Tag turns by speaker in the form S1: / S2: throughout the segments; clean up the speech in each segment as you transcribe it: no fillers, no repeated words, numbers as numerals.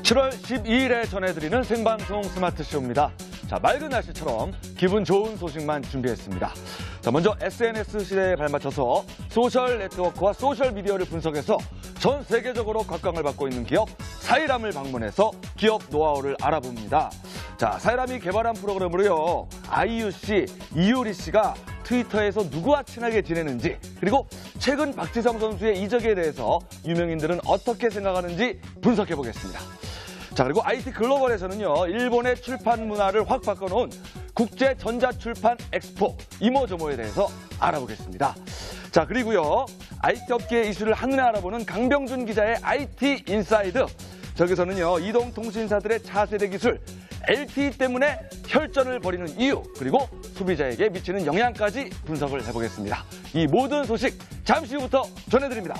S1: 7월 12일에 전해드리는 생방송 스마트쇼입니다. 자, 맑은 날씨처럼 기분 좋은 소식만 준비했습니다. 자, 먼저 SNS 시대에 발맞춰서 소셜 네트워크와 소셜 미디어를 분석해서 전 세계적으로 각광을 받고 있는 기업 사이람을 방문해서 기업 노하우를 알아봅니다. 자, 사이람이 개발한 프로그램으로요, 아이유 씨, 이효리 씨가 트위터에서 누구와 친하게 지내는지, 그리고 최근 박지성 선수의 이적에 대해서 유명인들은 어떻게 생각하는지 분석해 보겠습니다. 자, 그리고 IT 글로벌에서는요, 일본의 출판 문화를 확 바꿔놓은 국제 전자출판 엑스포 이모저모에 대해서 알아보겠습니다. 자, 그리고요, IT 업계의 이슈를 한눈에 알아보는 강병준 기자의 IT 인사이드. 저기서는요, 이동통신사들의 차세대 기술 LTE 때문에 혈전을 벌이는 이유, 그리고 소비자에게 미치는 영향까지 분석을 해보겠습니다. 이 모든 소식 잠시 후부터 전해드립니다.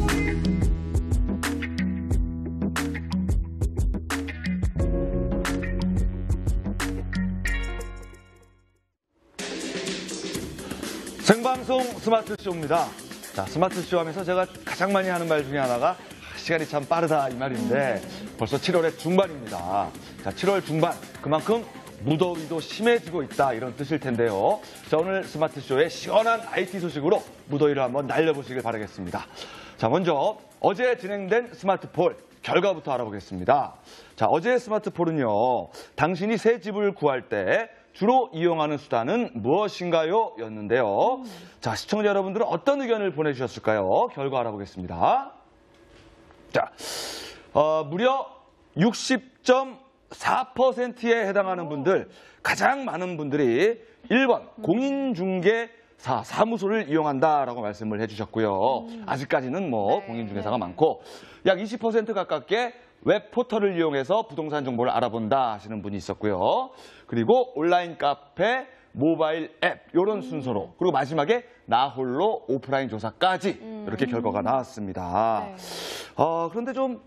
S1: 생방송 스마트쇼입니다. 자, 스마트쇼 하면서 제가 가장 많이 하는 말 중에 하나가 시간이 참 빠르다 이 말인데 벌써 7월의 중반입니다. 자, 7월 중반, 그만큼 무더위도 심해지고 있다 이런 뜻일 텐데요. 자, 오늘 스마트쇼의 시원한 IT 소식으로 무더위를 한번 날려보시길 바라겠습니다. 자, 먼저 어제 진행된 스마트폴 결과부터 알아보겠습니다. 자, 어제 스마트폴은요, 당신이 새 집을 구할 때 주로 이용하는 수단은 무엇인가요? 였는데요. 자, 시청자 여러분들은 어떤 의견을 보내주셨을까요? 결과 알아보겠습니다. 자, 무려 60.4%에 해당하는 분들, 가장 많은 분들이 1번 공인중개사 사무소를 이용한다라고 말씀을 해주셨고요. 아직까지는 뭐 공인중개사가 많고, 약 20% 가깝게 웹포털을 이용해서 부동산 정보를 알아본다 하시는 분이 있었고요. 그리고 온라인 카페, 모바일 앱 이런 순서로, 그리고 마지막에 나 홀로 오프라인 조사까지 이렇게 결과가 나왔습니다.
S2: 네.
S1: 그런데 좀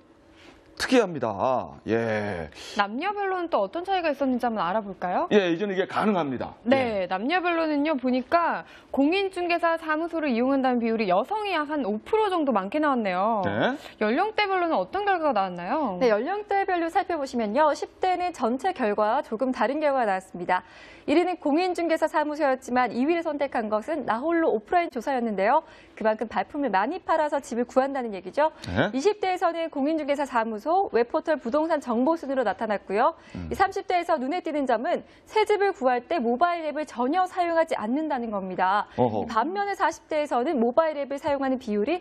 S1: 특이합니다. 예.
S2: 남녀별로는 또 어떤 차이가 있었는지 한번 알아볼까요?
S1: 예, 이제는 이게 가능합니다.
S2: 네,
S1: 예.
S2: 남녀별로는요, 보니까 공인중개사 사무소를 이용한다는 비율이 여성이 약 한 5% 정도 많게 나왔네요.
S1: 네.
S2: 연령대별로는 어떤 결과가 나왔나요?
S3: 네, 연령대별로 살펴보시면요, 10대는 전체 결과와 조금 다른 결과가 나왔습니다. 1위는 공인중개사 사무소였지만 2위를 선택한 것은 나홀로 오프라인 조사였는데요. 그만큼 발품을 많이 팔아서 집을 구한다는 얘기죠.
S1: 네.
S3: 20대에서는 공인중개사 사무소, 웹포털 부동산 정보 순으로 나타났고요. 30대에서 눈에 띄는 점은 새 집을 구할 때 모바일 앱을 전혀 사용하지 않는다는 겁니다. 반면에 40대에서는 모바일 앱을 사용하는 비율이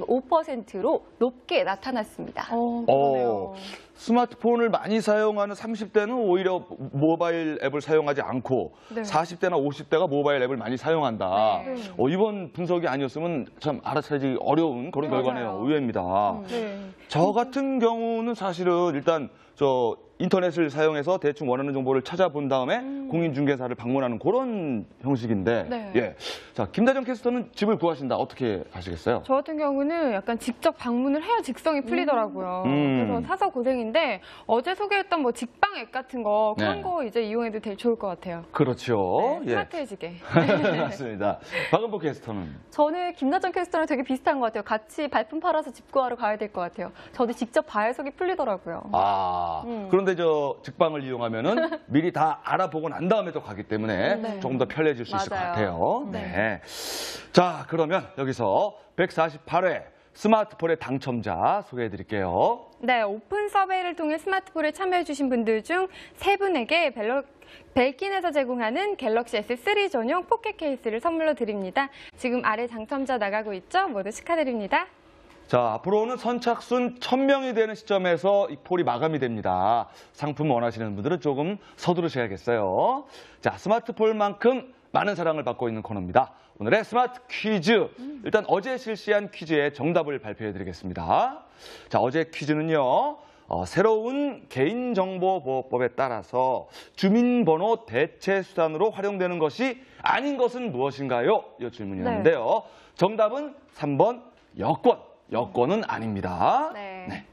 S3: 15%로 높게 나타났습니다.
S2: 그러네요.
S1: 스마트폰을 많이 사용하는 30대는 오히려 모바일 앱을 사용하지 않고,
S2: 네.
S1: 40대나 50대가 모바일 앱을 많이 사용한다.
S2: 네.
S1: 이번 분석이 아니었으면 참 알아차리기 어려운 그런 결과네요.
S2: 맞아요.
S1: 의외입니다.
S2: 네.
S1: 저 같은 경우는 사실은 일단 인터넷을 사용해서 대충 원하는 정보를 찾아본 다음에 공인중개사를 방문하는 그런 형식인데,
S2: 네.
S1: 예. 자, 김다정 캐스터는 집을 구하신다. 어떻게 하시겠어요?
S2: 저 같은 경우는 약간 직접 방문을 해야 직성이 풀리더라고요. 그래서 사서 고생인데, 어제 소개했던 뭐 직방 앱 같은 거, 그런
S1: 네.
S2: 거 이제 이용해도 되게 좋을 것 같아요.
S1: 그렇죠.
S2: 네, 스마트해지게.
S1: 맞습니다. 박은보 캐스터는?
S3: 저는 김나정 캐스터랑 되게 비슷한 것 같아요. 같이 발품 팔아서 집 구하러 가야 될 것 같아요. 저도 직접 봐야 속이 풀리더라고요.
S1: 그런데 직방을 이용하면은 미리 다 알아보고 난 다음에 또 가기 때문에
S3: 네.
S1: 조금 더 편리해질 수 있을 것
S3: 맞아요.
S1: 같아요. 네. 자, 그러면 여기서 148회 스마트폰의 당첨자 소개해 드릴게요.
S2: 네, 오픈 서베이를 통해 스마트폰에 참여해주신 분들 중 3분에게 벨킨에서 제공하는 갤럭시 S3 전용 포켓 케이스를 선물로 드립니다. 지금 아래 당첨자 나가고 있죠? 모두 축하드립니다.
S1: 자, 앞으로는 선착순 1000명이 되는 시점에서 이 폴이 마감이 됩니다. 상품 원하시는 분들은 조금 서두르셔야겠어요. 자, 스마트폰만큼 많은 사랑을 받고 있는 코너입니다. 오늘의 스마트 퀴즈. 일단 어제 실시한 퀴즈의 정답을 발표해 드리겠습니다. 자, 어제 퀴즈는요, 새로운 개인정보보호법에 따라서 주민번호 대체 수단으로 활용되는 것이 아닌 것은 무엇인가요? 이 질문이었는데요. 정답은 3번 여권. 여권은 아닙니다.
S3: 네.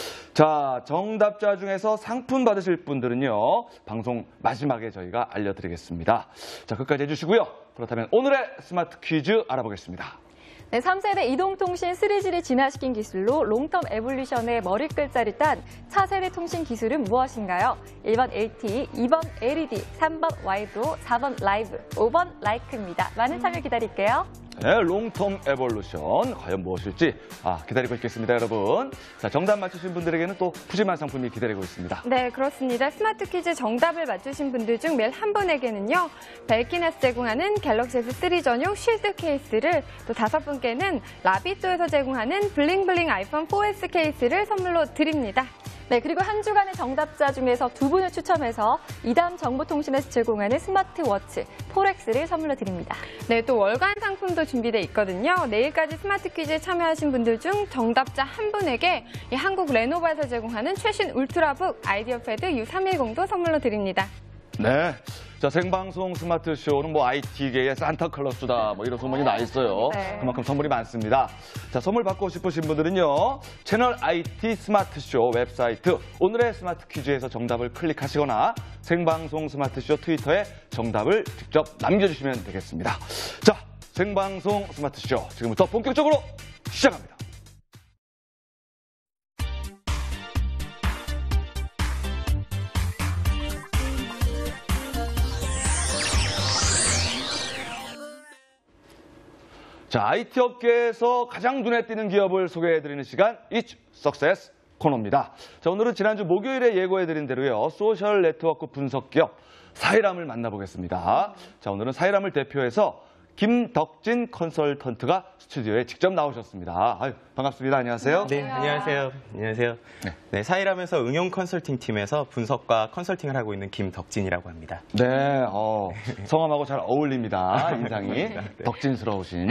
S1: 자, 정답자 중에서 상품 받으실 분들은요, 방송 마지막에 저희가 알려드리겠습니다. 자, 끝까지 해주시고요. 그렇다면 오늘의 스마트 퀴즈 알아보겠습니다.
S3: 네, 3세대 이동통신 3G를 진화시킨 기술로 롱텀 에볼루션의 머리글자를 딴 차세대 통신 기술은 무엇인가요? 1번 LTE, 2번 LED, 3번 와이드로, 4번 라이브, 5번 라이크입니다. 많은 참여 기다릴게요.
S1: 네, 롱텀 에볼루션 과연 무엇일지 기다리고 있겠습니다, 여러분. 자, 정답 맞추신 분들에게는 또 푸짐한 상품이 기다리고 있습니다.
S2: 네, 그렇습니다. 스마트 퀴즈 정답을 맞추신 분들 중 매일 한 분에게는요, 벨킨에서 제공하는 갤럭시 S3 전용 쉴드 케이스를, 또 5분께는 라비또에서 제공하는 블링블링 아이폰 4S 케이스를 선물로 드립니다.
S3: 네, 그리고 한 주간의 정답자 중에서 2분을 추첨해서 이담 정보통신에서 제공하는 스마트워치 포렉스를 선물로 드립니다.
S2: 네, 또 월간 상품도 준비돼 있거든요. 내일까지 스마트 퀴즈에 참여하신 분들 중 정답자 한 분에게 이 한국 레노버에서 제공하는 최신 울트라북 아이디어 패드 U310도 선물로 드립니다.
S1: 네. 자, 생방송 스마트쇼는 IT계의 산타클로스다. 이런 소문이 나 있어요.
S2: 네.
S1: 그만큼 선물이 많습니다. 자, 선물 받고 싶으신 분들은요, 채널 IT 스마트쇼 웹사이트 오늘의 스마트 퀴즈에서 정답을 클릭하시거나 생방송 스마트쇼 트위터에 정답을 직접 남겨주시면 되겠습니다. 자, 생방송 스마트쇼 지금부터 본격적으로 시작합니다. 자, IT 업계에서 가장 눈에 띄는 기업을 소개해드리는 시간, It's Success 코너입니다. 자, 오늘은 지난주 목요일에 예고해드린 대로요, 소셜 네트워크 분석 기업 사이람을 만나보겠습니다. 자, 오늘은 사이람을 대표해서 김덕진 컨설턴트가 스튜디오에 직접 나오셨습니다. 아유, 반갑습니다. 안녕하세요.
S4: 네, 안녕하세요. 안녕하세요. 네, 사이람에서 응용 컨설팅 팀에서 분석과 컨설팅을 하고 있는 김덕진이라고 합니다.
S1: 네, 성함하고 잘 어울립니다. 인상이.
S4: 네.
S1: 덕진스러우신.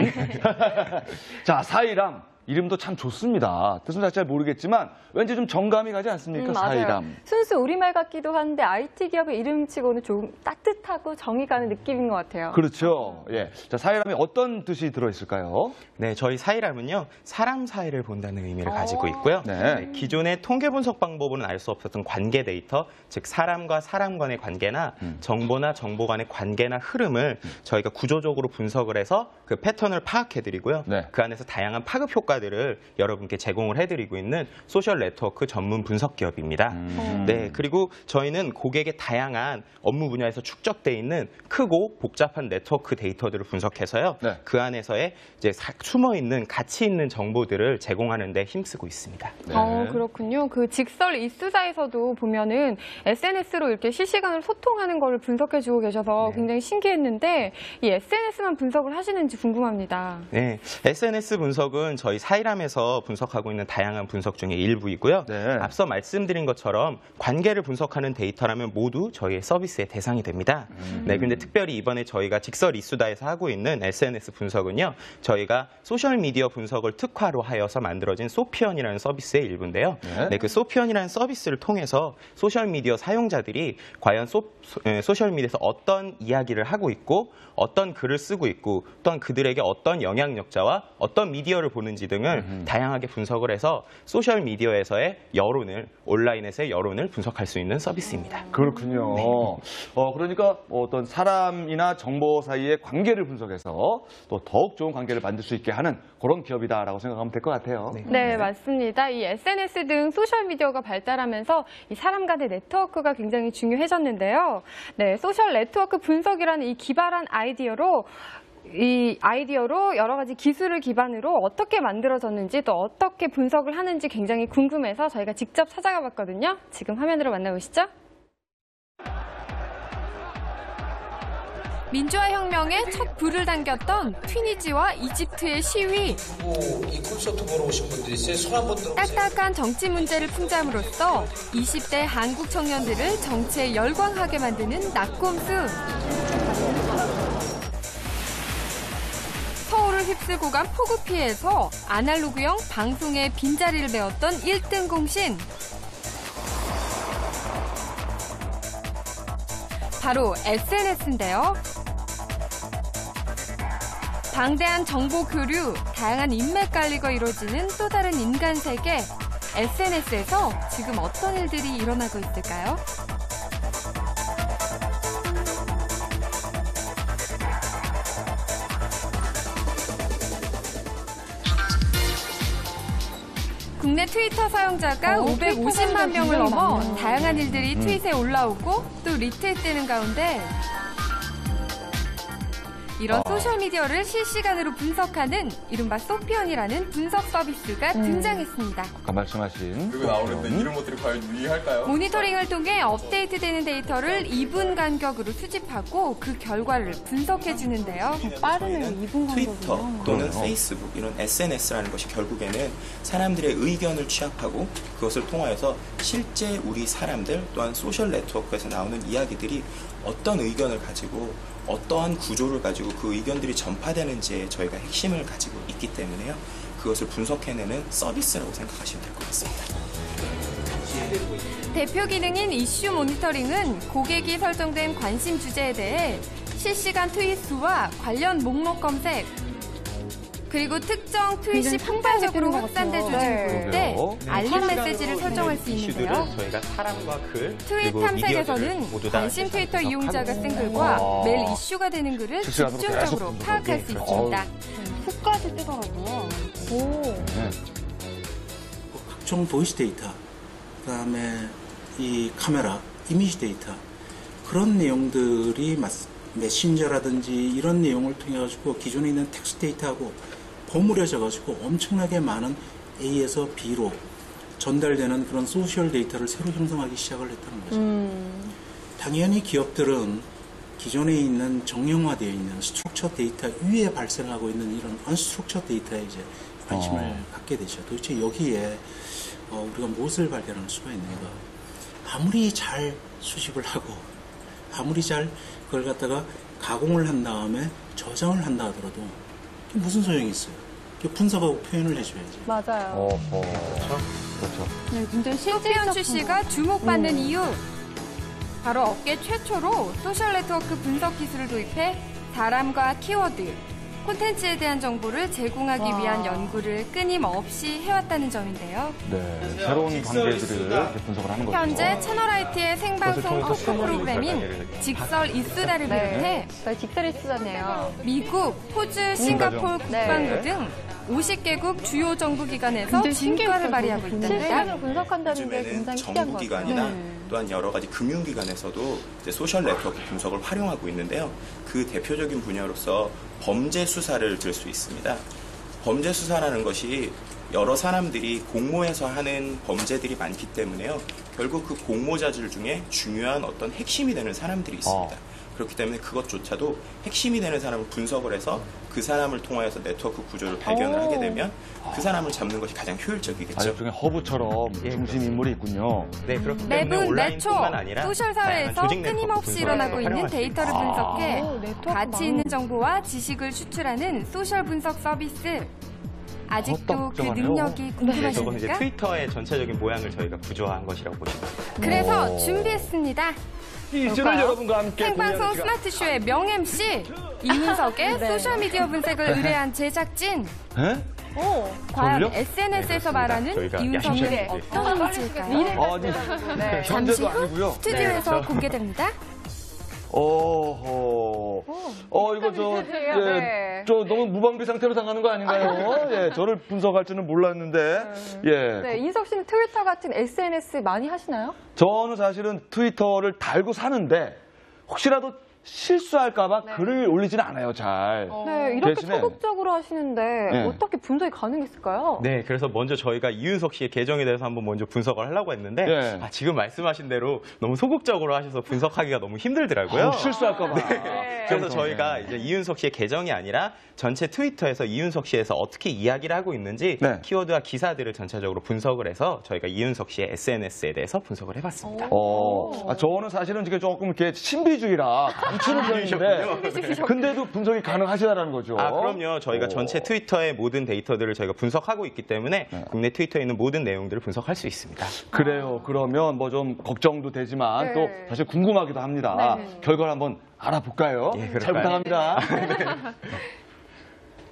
S1: 자, 사이람. 이름도 참 좋습니다. 뜻은 잘 모르겠지만 왠지 좀 정감이 가지 않습니까?
S3: 맞아요.
S1: 사이람.
S3: 순수 우리말 같기도 한데 IT 기업의 이름치고는 좀 따뜻하고 정이 가는 느낌인 것 같아요.
S1: 그렇죠. 예. 자, 사이람이 어떤 뜻이 들어있을까요?
S4: 네, 저희 사이람은요, 사람 사이를 본다는 의미를 가지고 있고요.
S1: 네.
S4: 기존의 통계 분석 방법으로는 알 수 없었던 관계 데이터, 즉 사람과 사람 간의 관계나 정보나 정보 간의 관계나 흐름을 저희가 구조적으로 분석을 해서 그 패턴을 파악해드리고요.
S1: 네.
S4: 그 안에서 다양한 파급 효과들을 여러분께 제공을 해드리고 있는 소셜 네트워크 전문 분석 기업입니다. 네, 그리고 저희는 고객의 다양한 업무 분야에서 축적돼 있는 크고 복잡한 네트워크 데이터들을 분석해서요.
S1: 네.
S4: 그 안에서의 이제 숨어 있는 가치 있는 정보들을 제공하는 데 힘쓰고 있습니다.
S1: 네.
S2: 그렇군요. 그 직설 이수사에서도 보면은 SNS로 이렇게 실시간으로 소통하는 거를 분석해주고 계셔서 굉장히 신기했는데 이 SNS만 분석을 하시는지 궁금합니다.
S4: 네, SNS 분석은 저희 사이람에서 분석하고 있는 다양한 분석 중에 일부이고요.
S1: 네.
S4: 앞서 말씀드린 것처럼 관계를 분석하는 데이터라면 모두 저희의 서비스의 대상이 됩니다. 네, 근데 특별히 이번에 저희가 직설 이수다에서 하고 있는 SNS 분석은요, 저희가 소셜미디어 분석을 특화로 하여서 만들어진 소피언이라는 서비스의 일부인데요. 네, 그 소피언이라는 서비스를 통해서 소셜미디어 사용자들이 과연 소셜미디어에서 어떤 이야기를 하고 있고 어떤 글을 쓰고 있고 또한 그들에게 어떤 영향력자와 어떤 미디어를 보는지 등을 다양하게 분석을 해서 소셜미디어에서의 여론을, 온라인에서의 여론을 분석할 수 있는 서비스입니다.
S1: 그렇군요. 그러니까 어떤 사람이나 정보 사이의 관계를 분석해서 또 더욱 좋은 관계를 만들 수 있게 하는 그런 기업이다라고 생각하면 될 것 같아요.
S2: 네, 맞습니다. 이 SNS 등 소셜미디어가 발달하면서 이 사람 간의 네트워크가 굉장히 중요해졌는데요. 네, 소셜 네트워크 분석이라는 이 기발한 아이디어로 여러 가지 기술을 기반으로 어떻게 만들어졌는지 또 어떻게 분석을 하는지 굉장히 궁금해서 저희가 직접 찾아가 봤거든요. 지금 화면으로 만나보시죠. 민주화 혁명에 첫 불을 당겼던 튀니지와 이집트의 시위.
S5: 이 콘서트 보러 오신 분들이 있어요. 손 한번 들어보세요.
S2: 딱딱한 정치 문제를 풍자함으로써 20대 한국 청년들을 정치에 열광하게 만드는 낙곰수. 서울을 휩쓸고 간 폭우 피해에서 아날로그형 방송의 빈자리를 메웠던 1등 공신. 바로 SNS인데요. 방대한 정보 교류, 다양한 인맥 관리가 이루어지는 또 다른 인간 세계. SNS에서 지금 어떤 일들이 일어나고 있을까요? 국내 트위터 사용자가 550만 명을 넘어 다양한 일들이 트윗에 올라오고 또 리트윗되는 가운데 이런 소셜미디어를 실시간으로 분석하는 이른바 소피언이라는 분석 서비스가 등장했습니다.
S1: 아까 말씀하신
S6: 그리고 나오는데 이런 것들이 과연 유의할까요?
S2: 모니터링을 통해 업데이트되는 데이터를 2분 간격으로 수집하고 그 결과를 분석해주는데요.
S3: 빠르네요. 2분
S7: 트위터
S3: 간격이요.
S7: 또는 페이스북 이런 SNS라는 것이 결국에는 사람들의 의견을 취합하고 그것을 통하여서 실제 우리 사람들 또한 소셜 네트워크에서 나오는 이야기들이 어떤 의견을 가지고 어떠한 구조를 가지고 그 의견들이 전파되는지에 저희가 핵심을 가지고 있기 때문에요. 그것을 분석해내는 서비스라고 생각하시면 될 것 같습니다.
S2: 대표 기능인 이슈 모니터링은 고객이 설정된 관심 주제에 대해 실시간 트윗 수와 관련 목록 검색, 그리고 특정 트윗이 폭발적으로 확산될 조짐을 볼 때 알림 메시지를 설정할 수 있는데요.
S4: 저희가 사람과 글,
S2: 트윗
S4: 그리고
S2: 탐색에서는
S4: 모두 다
S2: 관심 트위터
S4: 분석하고
S2: 이용자가 쓴 글과 매일 이슈가 되는 글을
S1: 실시간으로
S2: 집중적으로
S1: 계속
S2: 파악할 수 있습니다.
S3: 후까지 뜨더라고요.
S8: 각종 보이스 데이터, 그다음에 이 카메라, 이미지 데이터 그런 내용들이 메신저라든지 이런 내용을 통해 가지고 기존에 있는 텍스트 데이터하고 버무려져 가지고 엄청나게 많은 A에서 B로 전달되는 그런 소셜 데이터를 새로 형성하기 시작을 했다는 거죠. 당연히 기업들은 기존에 있는 정형화되어 있는 스트럭처 데이터 위에 발생하고 있는 이런 언스트럭처 데이터에 이제 관심을 갖게 되죠. 도대체 여기에 우리가 무엇을 발견할 수가 있는가? 아무리 잘 수집을 하고 아무리 잘 그걸 갖다가 가공을 한 다음에 저장을 한다 하더라도 그게 무슨 소용이 있어요? 그게 분석하고 표현을 해줘야지.
S3: 맞아요.
S1: 그렇죠.
S3: 네, 근데
S2: 소피언 출시가 주목받는 이유, 바로 업계 최초로 소셜 네트워크 분석 기술을 도입해 사람과 키워드, 콘텐츠에 대한 정보를 제공하기 위한 연구를 끊임없이 해왔다는 점인데요.
S1: 네, 새로운 관계들을 이렇게 분석을 하는 거죠.
S2: 현재 채널IT의 생방송 토크 프로그램인 직설 이수다를 비롯해
S3: 저희 직설이 쓰잖아요.
S2: 미국, 호주, 싱가포르 국방부 등 50개국 주요 정부기관에서 진가를 발휘하고 있답니다.
S3: 실시간으로 분석한다는 게
S7: 요즘에는
S3: 굉장히 특이한 것 같아요.
S7: 정부기관이나 또한 여러 가지 금융기관에서도 이제 소셜 네트워크 분석을 활용하고 있는데요. 그 대표적인 분야로서 범죄 수사를 들 수 있습니다. 범죄 수사라는 것이 여러 사람들이 공모해서 하는 범죄들이 많기 때문에요. 결국 그 공모자들 중에 중요한 어떤 핵심이 되는 사람들이 있습니다. 그렇기 때문에 그것조차도 핵심이 되는 사람을 분석을 해서 그 사람을 통하여서 네트워크 구조를 발견을 하게 되면 그 사람을 잡는 것이 가장 효율적이겠죠.
S1: 일종의 허브처럼 중심 인물이 있군요.
S4: 네, 그렇기 때문에
S2: 매분 매초
S4: 온라인뿐만 아니라
S2: 소셜
S4: 다양한
S2: 사회에서
S4: 조직 네트워크
S2: 끊임없이
S4: 분석을
S2: 일어나고 있는
S4: 활용할 수
S2: 데이터를
S4: 있습니다.
S2: 분석해
S3: 네트워크
S2: 가치 있는 정보와 지식을 추출하는 소셜 분석 서비스. 아직도 그
S1: 헛떡정하네요.
S2: 능력이
S4: 네, 저건 이제
S2: 궁금하십니까?
S4: 트위터의 전체적인 모양을 저희가 구조화한 것이라고 보시면 됩니다.
S2: 그래서 준비했습니다.
S1: 이 이슈를 여러분과 함께
S2: 생방송
S1: 공유하는 시간.
S2: 스마트쇼의 명-MC 이문석의 소셜미디어 분석을 의뢰한 제작진.
S1: 에?
S2: 과연
S1: 저를요?
S2: SNS에서
S4: 네,
S2: 말하는
S4: 저희가
S2: 이윤석의
S4: 야심차게
S2: 어떤 이미지일까요?
S1: 아니,
S2: 잠시
S1: 현재도
S2: 후
S1: 아니고요.
S2: 스튜디오에서 공개됩니다.
S1: 이거 저 너무 무방비 상태로 당하는 거 아닌가요? 예, 저를 분석할 줄은 몰랐는데, 예.
S3: 네, 인석 씨는 트위터 같은 SNS 많이 하시나요?
S1: 저는 사실은 트위터를 달고 사는데, 혹시라도 실수할까봐 글을 올리지는 않아요, 잘.
S3: 네, 이렇게
S1: 대신에-
S3: 소극적으로 하시는데
S1: 네.
S3: 어떻게 분석이 가능했을까요?
S4: 네, 그래서 먼저 저희가 이윤석 씨의 계정에 대해서 한번 먼저 분석을 하려고 했는데
S1: 네.
S4: 지금 말씀하신 대로 너무 소극적으로 하셔서 분석하기가 너무 힘들더라고요.
S1: 실수할까봐.
S4: 그래서 저희가 이제 이윤석 씨의 계정이 아니라 전체 트위터에서 이윤석 씨에서 어떻게 이야기를 하고 있는지
S1: 네.
S4: 키워드와 기사들을 전체적으로 분석을 해서 저희가 이윤석 씨의 SNS에 대해서 분석을 해봤습니다.
S1: 저는 사실은 이게 조금 이렇게 신비주의라 감추는 편인데, 근데도 분석이 가능하시다라는 거죠.
S4: 그럼요. 저희가 전체 트위터의 모든 데이터들을 저희가 분석하고 있기 때문에 국내 트위터에 있는 모든 내용들을 분석할 수 있습니다.
S1: 그래요. 그러면 뭐 좀 걱정도 되지만 또 사실 궁금하기도 합니다. 결과를 한번 알아볼까요?
S4: 예,
S1: 잘
S4: 그럴까요?
S1: 부탁합니다.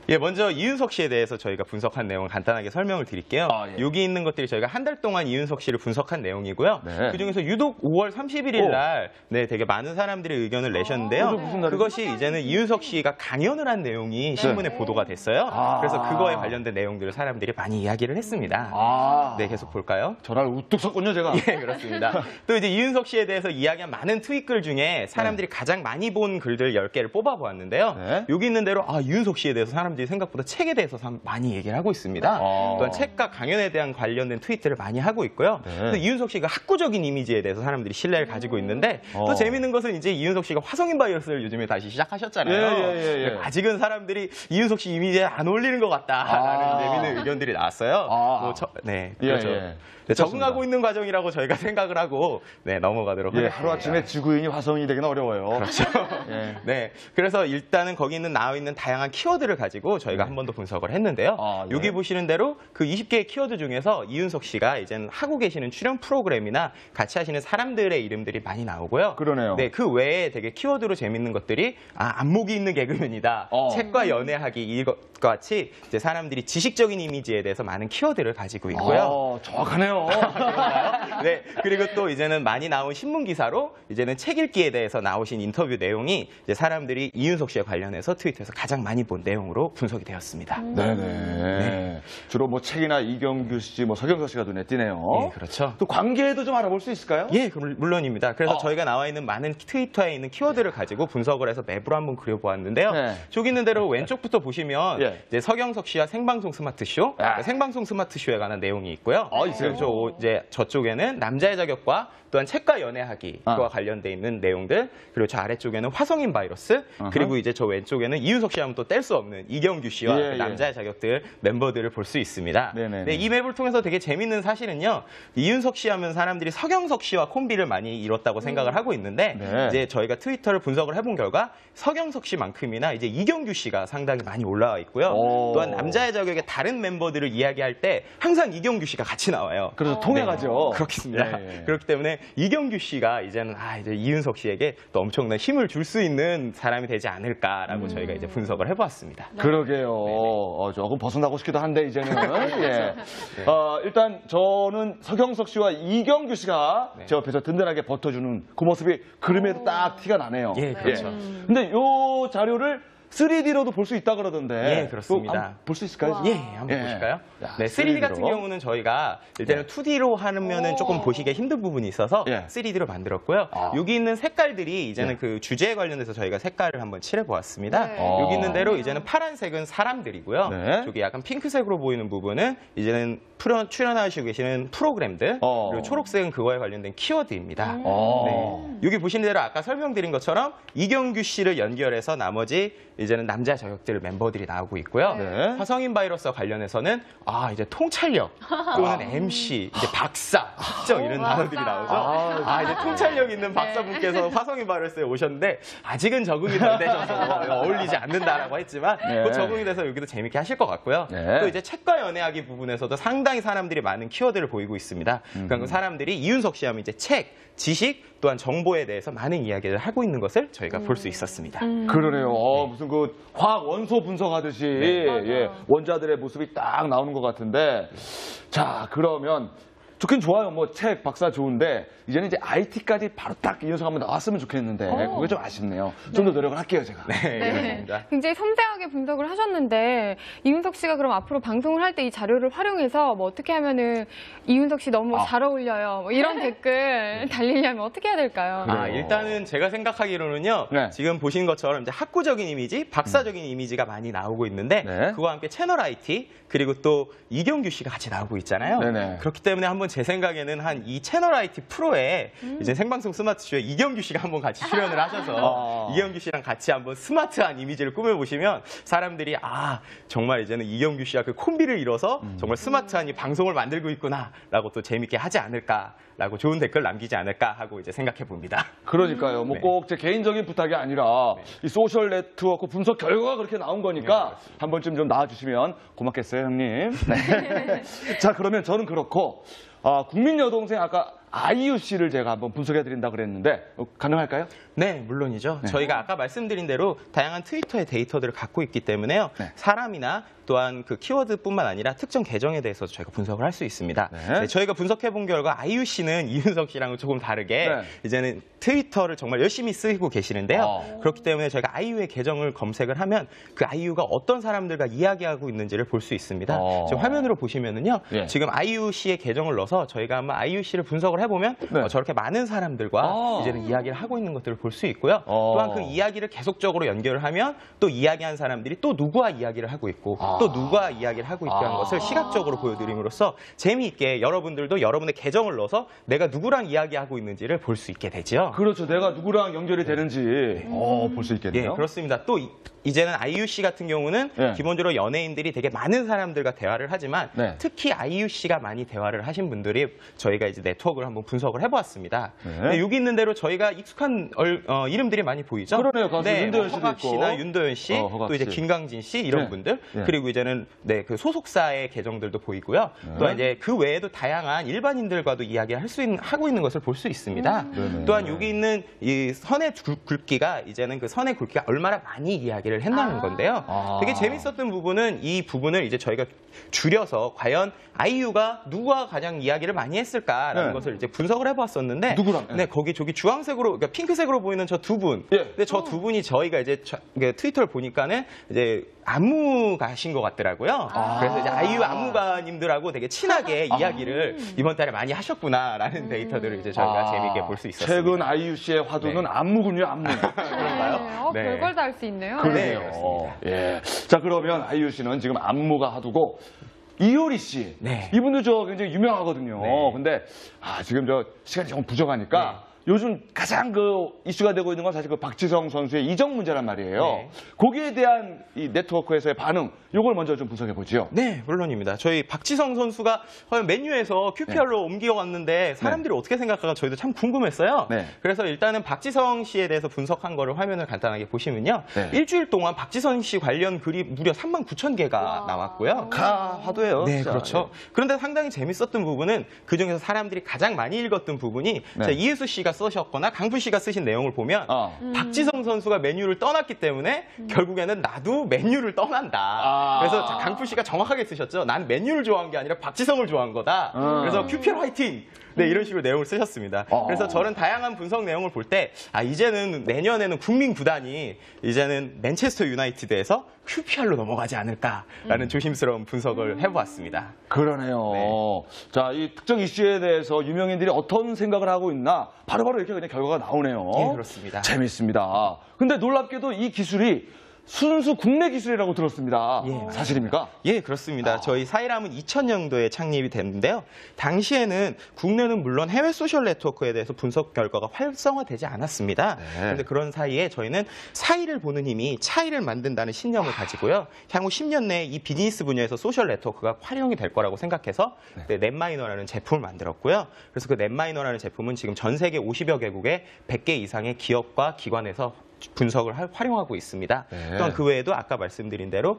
S4: 예, 먼저 이윤석 씨에 대해서 저희가 분석한 내용을 간단하게 설명을 드릴게요.
S1: 예.
S4: 여기 있는 것들이 저희가 한 달 동안 이윤석 씨를 분석한 내용이고요.
S1: 네.
S4: 그중에서 유독 5월 31일 날 되게 많은 사람들이 의견을 내셨는데요.
S1: 무슨 날이죠?
S4: 그것이 이제는 이윤석 씨가 강연을 한 내용이 신문에 보도가 됐어요. 그래서 그거에 관련된 내용들을 사람들이 많이 이야기를 했습니다. 네, 계속 볼까요?
S1: 전화를 우뚝 섰군요, 제가.
S4: 예, 그렇습니다. 또 이제 이윤석 씨에 대해서 이야기한 많은 트윗글 중에 사람들이 가장 많이 본 글들 10개를 뽑아보았는데요.
S1: 네.
S4: 여기 있는 대로 이윤석 씨에 대해서 사람들이 생각보다 책에 대해서 많이 얘기를 하고 있습니다. 또한 책과 강연에 대한 관련된 트윗들을 많이 하고 있고요. 또 이윤석 씨가 학구적인 이미지에 대해서 사람들이 신뢰를 가지고 있는데 또 재밌는 것은 이제 이윤석 씨가 화성인 바이러스를 요즘에 다시 시작하셨잖아요.
S1: 예.
S4: 아직은 사람들이 이윤석 씨 이미지에 안 어울리는 것 같다라는 재밌는 의견들이 나왔어요. 네, 그렇죠. 네, 적응하고 있는 과정이라고 저희가 생각을 하고 넘어가도록 하겠습니다.
S1: 하루아침에 지구인이 화성인이 되기는 어려워요.
S4: 그렇죠. 네, 그래서 일단은 거기 나와 있는 다양한 키워드를 가지고 저희가 한 번 더 분석을 했는데요. 여기 보시는 대로 그 20개의 키워드 중에서 이윤석 씨가 이제는 하고 계시는 출연 프로그램이나 같이 하시는 사람들의 이름들이 많이 나오고요.
S1: 그러네요.
S4: 네, 그 외에 되게 키워드로 재밌는 것들이 안목이 있는 개그맨이다. 책과 연애하기 이것 같이 이제 사람들이 지식적인 이미지에 대해서 많은 키워드를 가지고 있고요.
S1: 정확하네요.
S4: 네, 그리고 또 이제는 많이 나온 신문 기사로 이제는 책 읽기에 대해서 나오신 인터뷰 내용이 이제 사람들이 이윤석 씨에 관련해서 트위터에서 가장 많이 본 내용으로 분석이 되었습니다.
S1: 네네. 주로 뭐 책이나 이경규 씨, 뭐 서경석 씨가 눈에 띄네요.
S4: 네, 그렇죠.
S1: 또 관계도 좀 알아볼 수 있을까요?
S4: 예, 물론입니다. 그래서 저희가 나와 있는 많은 트위터에 있는 키워드를 가지고 분석을 해서 맵으로 한번 그려보았는데요. 저기 있는 대로 왼쪽부터 보시면 이제 서경석 씨와 생방송 스마트쇼, 생방송 스마트쇼에 관한 내용이 있고요. 그리고 이제 저쪽에는 남자의 자격과 또한 책과 연애하기와 관련돼 있는 내용들, 그리고 저 아래쪽에는 화성인 바이러스, 그리고 이제 저 왼쪽에는 이윤석 씨 하면 또 뗄 수 없는 이경규 씨와 그 남자의 자격들 멤버들을 볼 수 있습니다. 네, 이 맵을 통해서 되게 재밌는 사실은요, 이윤석 씨 하면 사람들이 서경석 씨와 콤비를 많이 이뤘다고 생각을 하고 있는데 이제 저희가 트위터를 분석을 해본 결과 서경석 씨만큼이나 이제 이경규 씨가 상당히 많이 올라와 있고요. 또한 남자의 자격의 다른 멤버들을 이야기할 때 항상 이경규 씨가 같이 나와요.
S1: 그래서 통해가죠.
S4: 그렇습니다. 그렇기 때문에 이경규 씨가 이제는 이제 이윤석 씨에게 또 엄청난 힘을 줄 수 있는 사람이 되지 않을까라고 저희가 이제 분석을 해보았습니다.
S1: 그러게요. 조금 벗어나고 싶기도 한데 이제는. 일단 저는 서경석 씨와 이경규 씨가 제 옆에서 든든하게 버텨주는 그 모습이 그림에도 딱 티가 나네요.
S4: 예, 그렇죠.
S1: 근데 이 자료를 3D로도 볼 수 있다 그러던데.
S4: 예, 그렇습니다.
S1: 볼 수 있을까요?
S4: 예, 한번 보실까요? 네, 3D 같은 경우는 저희가 일단은 2D로 하면은 조금 보시기가 힘든 부분이 있어서 3D로 만들었고요. 여기 있는 색깔들이 이제는 그 주제에 관련해서 저희가 색깔을 한번 칠해보았습니다. 여기 있는 대로 이제는 파란색은 사람들이고요. 저기 약간 핑크색으로 보이는 부분은 이제는 출연하시고 계시는 프로그램들, 그리고 초록색은 그거에 관련된 키워드입니다. 여기 보시는 대로 아까 설명드린 것처럼 이경규 씨를 연결해서 나머지 이제는 남자 저격들 멤버들이 나오고 있고요. 화성인 바이러스와 관련해서는 이제 통찰력 또는 MC, 이제 박사, 특정 이런 단어들이 나오죠. 이제 통찰력 있는 박사분께서 화성인 바이러스에 오셨는데 아직은 적응이 덜 되셔서 어울리지 않는다라고 했지만 곧 적응이 돼서 여기도 재밌게 하실 것 같고요. 또 이제 책과 연애하기 부분에서도 상당히 사람들이 많은 키워드를 보이고 있습니다. 그러니까 그 사람들이 이윤석 씨 하면 이제 책, 지식 또한 정보에 대해서 많은 이야기를 하고 있는 것을 저희가 볼 수 있었습니다.
S1: 그러네요. 무슨 그 화학 원소 분석하듯이 원자들의 모습이 딱 나오는 것 같은데, 자 그러면 좋긴 좋아요. 뭐 책 박사 좋은데 이제는 이제 IT까지 바로 딱 이윤석 한번 나왔으면 좋겠는데 그게 좀 아쉽네요. 좀 더 노력을 할게요, 제가.
S4: 그렇습니다.
S2: 굉장히 섬세하게 분석을 하셨는데 이윤석 씨가 그럼 앞으로 방송을 할 때 이 자료를 활용해서 뭐 어떻게 하면은 이윤석 씨 너무 잘 어울려요. 뭐 이런 댓글 달리려면 어떻게 해야 될까요?
S4: 일단은 제가 생각하기로는요. 지금 보신 것처럼 이제 학구적인 이미지, 박사적인 이미지가 많이 나오고 있는데 그와 함께 채널 IT 그리고 또 이경규 씨가 같이 나오고 있잖아요. 그렇기 때문에 한번 제 생각에는 한 이 채널 IT 프로에 이제 생방송 스마트쇼에 이경규 씨가 한번 같이 출연을 하셔서 이경규 씨랑 같이 한번 스마트한 이미지를 꾸며보시면 사람들이 정말 이제는 이경규 씨와 그 콤비를 이뤄서 정말 스마트한 이 방송을 만들고 있구나라고 또 재밌게 하지 않을까라고 좋은 댓글 남기지 않을까 하고 이제 생각해 봅니다.
S1: 그러니까요. 뭐 꼭 제 개인적인 부탁이 아니라 이 소셜 네트워크 분석 결과가 그렇게 나온 거니까 한 번쯤 좀 나와주시면 고맙겠어요, 형님. 자, 그러면 저는 그렇고 국민 여동생 아까 아이유 씨를 제가 한번 분석해 드린다 그랬는데 가능할까요?
S4: 네, 물론이죠.
S1: 네.
S4: 저희가 아까 말씀드린 대로 다양한 트위터의 데이터들을 갖고 있기 때문에요.
S1: 네.
S4: 사람이나 또한 그 키워드뿐만 아니라 특정 계정에 대해서 저희가 분석을 할 수 있습니다.
S1: 네.
S4: 네, 저희가 분석해 본 결과 아이유 씨는 이윤석 씨랑은 조금 다르게
S1: 네.
S4: 이제는 트위터를 정말 열심히 쓰고 계시는데요. 그렇기 때문에 저희가 아이유의 계정을 검색을 하면 그 아이유가 어떤 사람들과 이야기하고 있는지를 볼 수 있습니다. 지금 화면으로 보시면은요.
S1: 예.
S4: 지금 아이유 씨의 계정을 넣어서 저희가 한번 아이유 씨를 분석을 해보면
S1: 네.
S4: 저렇게 많은 사람들과 이제는 이야기를 하고 있는 것들을 볼 수 있고요. 또한 그 이야기를 계속적으로 연결을 하면 또 이야기한 사람들이 또 누구와 이야기를 하고 있고 또 누구와 이야기를 하고 있다는 것을 시각적으로 보여드림으로써 재미있게 여러분들도 여러분의 계정을 넣어서 내가 누구랑 이야기하고 있는지를 볼 수 있게 되죠.
S1: 그렇죠. 내가 누구랑 연결이 되는지 볼 수 있겠네요.
S4: 예, 그렇습니다. 또 이제는 아이유 씨 같은 경우는
S1: 예.
S4: 기본적으로 연예인들이 되게 많은 사람들과 대화를 하지만
S1: 네.
S4: 특히 아이유 씨가 많이 대화를 하신 분들이 저희가 이제 네트워크를 한번 분석을 해보았습니다.
S1: 네.
S4: 네, 여기 있는 대로 저희가 익숙한 이름들이 많이 보이죠?
S1: 그러네요. 가수 윤도현 씨도
S4: 허각
S1: 있고.
S4: 씨나 윤도현 씨,
S1: 허각
S4: 또 이제
S1: 씨.
S4: 김강진 씨 이런
S1: 네.
S4: 분들
S1: 네.
S4: 그리고 이제는 그 소속사의 계정들도 보이고요. 또 이제 그 외에도 다양한 일반인들과도 이야기를 하고 있는 것을 볼 수 있습니다.
S1: 네네.
S4: 또한 여기 있는 이 선의 굵기가 이제는 그 선의 굵기가 얼마나 많이 이야기를 했다는 건데요. 되게 재밌었던 부분은 이 부분을 이제 저희가 줄여서 과연 아이유가 누구와 가장 이야기를 많이 했을까라는
S1: 네.
S4: 것을 이제 분석을 해봤었는데
S1: 누구랑?
S4: 네, 저기 주황색으로 그러니까 핑크색으로 보이는 저 두 분.
S1: 예.
S4: 근데 저 두 분이 저희가 이제 트위터를 보니까는 이제 안무가신 것 같더라고요. 그래서 이제 아이유 안무가님들하고 되게 친하게 이야기를 이번 달에 많이 하셨구나라는 데이터들을 이제 저희가 재미있게 볼 수 있었습니다.
S1: 최근 아이유 씨의 화두는
S4: 네.
S1: 안무군요, 안무.
S4: 그런가요?
S2: 네.
S4: 네.
S2: 별걸 다 할 수 있네요.
S1: 그러네요.
S4: 그렇습니다.
S1: 예. 자, 그러면 아이유 씨는 지금 안무가 화두고 이효리 씨.
S4: 네.
S1: 이분도 저 굉장히 유명하거든요.
S4: 네.
S1: 근데 지금 저 시간이 조금 부족하니까 요즘 가장 그 이슈가 되고 있는 건 사실 그 박지성 선수의 이적 문제란 말이에요.
S4: 네.
S1: 거기에 대한 이 네트워크에서의 반응, 요걸 먼저 좀 분석해 보죠.
S4: 네, 물론입니다. 저희 박지성 선수가 메뉴에서 QPR로 옮겨왔는데 사람들이 어떻게 생각할까 저희도 참 궁금했어요.
S1: 네.
S4: 그래서 일단은 박지성 씨에 대해서 분석한 거를 화면을 간단하게 보시면요.
S1: 네.
S4: 일주일 동안 박지성 씨 관련 글이 무려 39,000개가 나왔고요.
S1: 화두예요.
S4: 네,
S1: 진짜.
S4: 그렇죠. 그런데 상당히 재밌었던 부분은 그중에서 사람들이 가장 많이 읽었던 부분이
S1: 네.
S4: 자, 이혜수 씨가 쓰셨거나 강프 씨가 쓰신 내용을 보면 박지성 선수가 메뉴를 떠났기 때문에 결국에는 나도 메뉴를 떠난다. 그래서 강프 씨가 정확하게 쓰셨죠. 난 메뉴를 좋아한 게 아니라 박지성을 좋아한 거다. 그래서 QPR 화이팅! 네, 이런 식으로 내용을 쓰셨습니다. 그래서 저는 다양한 분석 내용을 볼 때, 이제는 내년에는 국민 구단이 이제는 맨체스터 유나이티드에서 QPR로 넘어가지 않을까라는 조심스러운 분석을 해보았습니다.
S1: 그러네요.
S4: 네.
S1: 자, 이 특정 이슈에 대해서 유명인들이 어떤 생각을 하고 있나 바로바로 이렇게 그냥 결과가 나오네요.
S4: 네, 그렇습니다.
S1: 재밌습니다. 근데 놀랍게도 이 기술이 순수 국내 기술이라고 들었습니다.
S4: 예.
S1: 사실입니까?
S4: 예, 그렇습니다. 저희 사이람은 2000년도에 창립이 됐는데요. 당시에는 국내는 물론 해외 소셜 네트워크에 대해서 분석 결과가 활성화되지 않았습니다. 그런데 그런 사이에 저희는 사이를 보는 힘이 차이를 만든다는 신념을 가지고요. 향후 10년 내에 이 비즈니스 분야에서 소셜 네트워크가 활용이 될 거라고 생각해서 넷마이너라는 제품을 만들었고요. 그래서 그 넷마이너라는 제품은 지금 전 세계 50여 개국의 100개 이상의 기업과 기관에서 분석을 활용하고 있습니다. 또한 그 외에도 아까 말씀드린 대로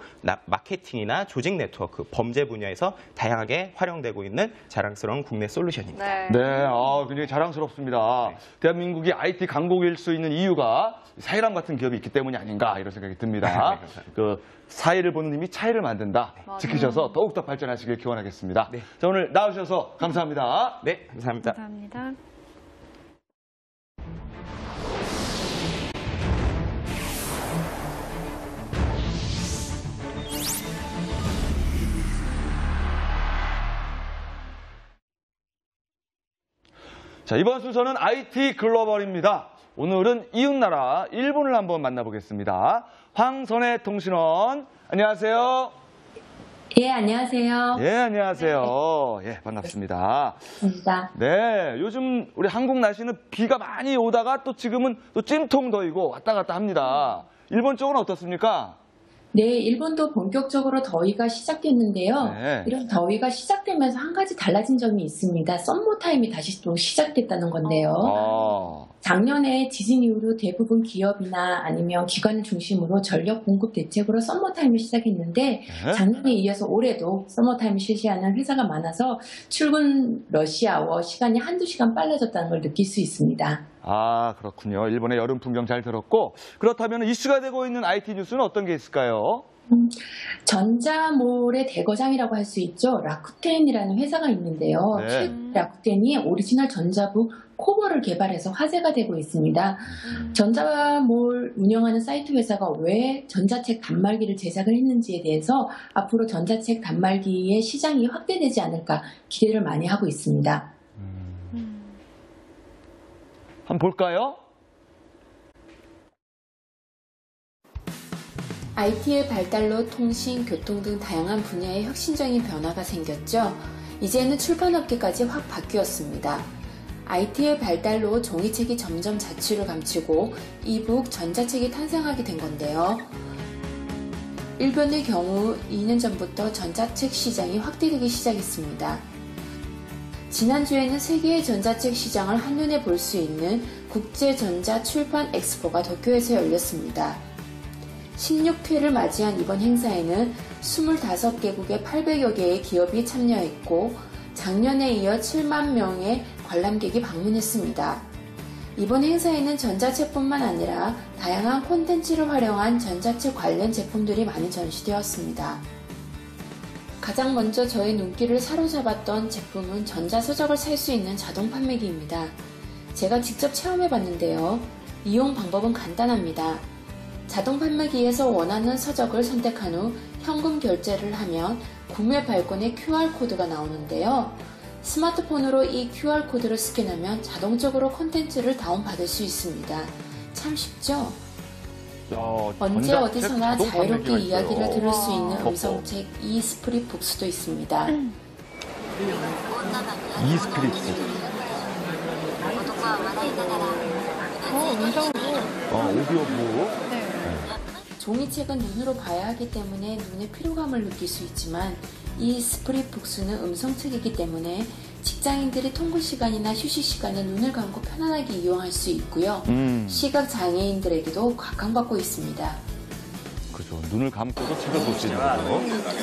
S4: 마케팅이나 조직 네트워크, 범죄 분야에서 다양하게 활용되고 있는 자랑스러운 국내 솔루션입니다.
S1: 네, 굉장히 자랑스럽습니다. 대한민국이 IT 강국일 수 있는 이유가 사이람 같은 기업이 있기 때문이 아닌가 이런 생각이 듭니다. 그 사이를 보는 힘이 차이를 만든다. 지키셔서 더욱더 발전하시길 기원하겠습니다.
S4: 네.
S1: 자, 오늘 나오셔서 감사합니다.
S4: 네, 감사합니다.
S2: 감사합니다.
S1: 자, 이번 순서는 IT 글로벌입니다. 오늘은 이웃나라 일본을 한번 만나보겠습니다. 황선혜 통신원, 안녕하세요.
S9: 예, 안녕하세요.
S1: 예, 안녕하세요. 예, 반갑습니다.
S9: 반갑습니다.
S1: 네, 요즘 우리 한국 날씨는 비가 많이 오다가 또 지금은 또 찜통 더위고 왔다 갔다 합니다. 일본 쪽은 어떻습니까?
S9: 네, 일본도 본격적으로 더위가 시작됐는데요.
S1: 네.
S9: 이런 더위가 시작되면서 한 가지 달라진 점이 있습니다. 썸머 타임이 다시 또 시작됐다는 건데요. 작년에 지진 이후로 대부분 기업이나 아니면 기관을 중심으로 전력 공급 대책으로 썸머 타임을 시작했는데
S1: 네?
S9: 작년에 이어서 올해도 썸머 타임을 실시하는 회사가 많아서 출근 러시아워 시간이 한두 시간 빨라졌다는 걸 느낄 수 있습니다.
S1: 아, 그렇군요. 일본의 여름 풍경 잘 들었고, 그렇다면 이슈가 되고 있는 IT 뉴스는 어떤 게 있을까요?
S9: 전자몰의 대거장이라고 할 수 있죠. 라쿠텐이라는 회사가 있는데요.
S1: 네.
S9: 최근 라쿠텐이 오리지널 전자부 코버를 개발해서 화제가 되고 있습니다. 전자몰 운영하는 사이트 회사가 왜 전자책 단말기를 제작을 했는지에 대해서 앞으로 전자책 단말기의 시장이 확대되지 않을까 기대를 많이 하고 있습니다.
S1: 한번 볼까요?
S10: IT의 발달로 통신, 교통 등 다양한 분야에 혁신적인 변화가 생겼죠. 이제는 출판업계까지 확 바뀌었습니다. IT의 발달로 종이책이 점점 자취를 감추고 이북, 전자책이 탄생하게 된 건데요. 일본의 경우 2년 전부터 전자책 시장이 확대되기 시작했습니다. 지난주에는 세계의 전자책 시장을 한눈에 볼 수 있는 국제전자출판 엑스포가 도쿄에서 열렸습니다. 16회를 맞이한 이번 행사에는 25개국의 800여 개의 기업이 참여했고 작년에 이어 7만 명의 관람객이 방문했습니다. 이번 행사에는 전자책뿐만 아니라 다양한 콘텐츠를 활용한 전자책 관련 제품들이 많이 전시되었습니다. 가장 먼저 저의 눈길을 사로잡았던 제품은 전자서적을 살 수 있는 자동 판매기입니다. 제가 직접 체험해봤는데요. 이용 방법은 간단합니다. 자동 판매기에서 원하는 서적을 선택한 후 현금 결제를 하면 구매 발권의 QR코드가 나오는데요. 스마트폰으로 이 QR코드를 스캔하면 자동적으로 콘텐츠를 다운받을 수 있습니다. 참 쉽죠? 언제 어디서나 자유롭게 이야기를 들을 수 있는 음성책 이스프릿 북스도 있습니다.
S1: 이스프릿 오디오북.
S10: 종이책은 눈으로 봐야 하기 때문에 눈의 피로감을 느낄 수 있지만 이 스프릿 북스는 음성책이기 때문에 직장인들이 통근 시간이나 휴식 시간에 눈을 감고 편안하게 이용할 수 있고요. 시각 장애인들에게도 각광받고 있습니다.
S1: 그죠. 눈을 감고도 책을 볼 수 있는 거죠.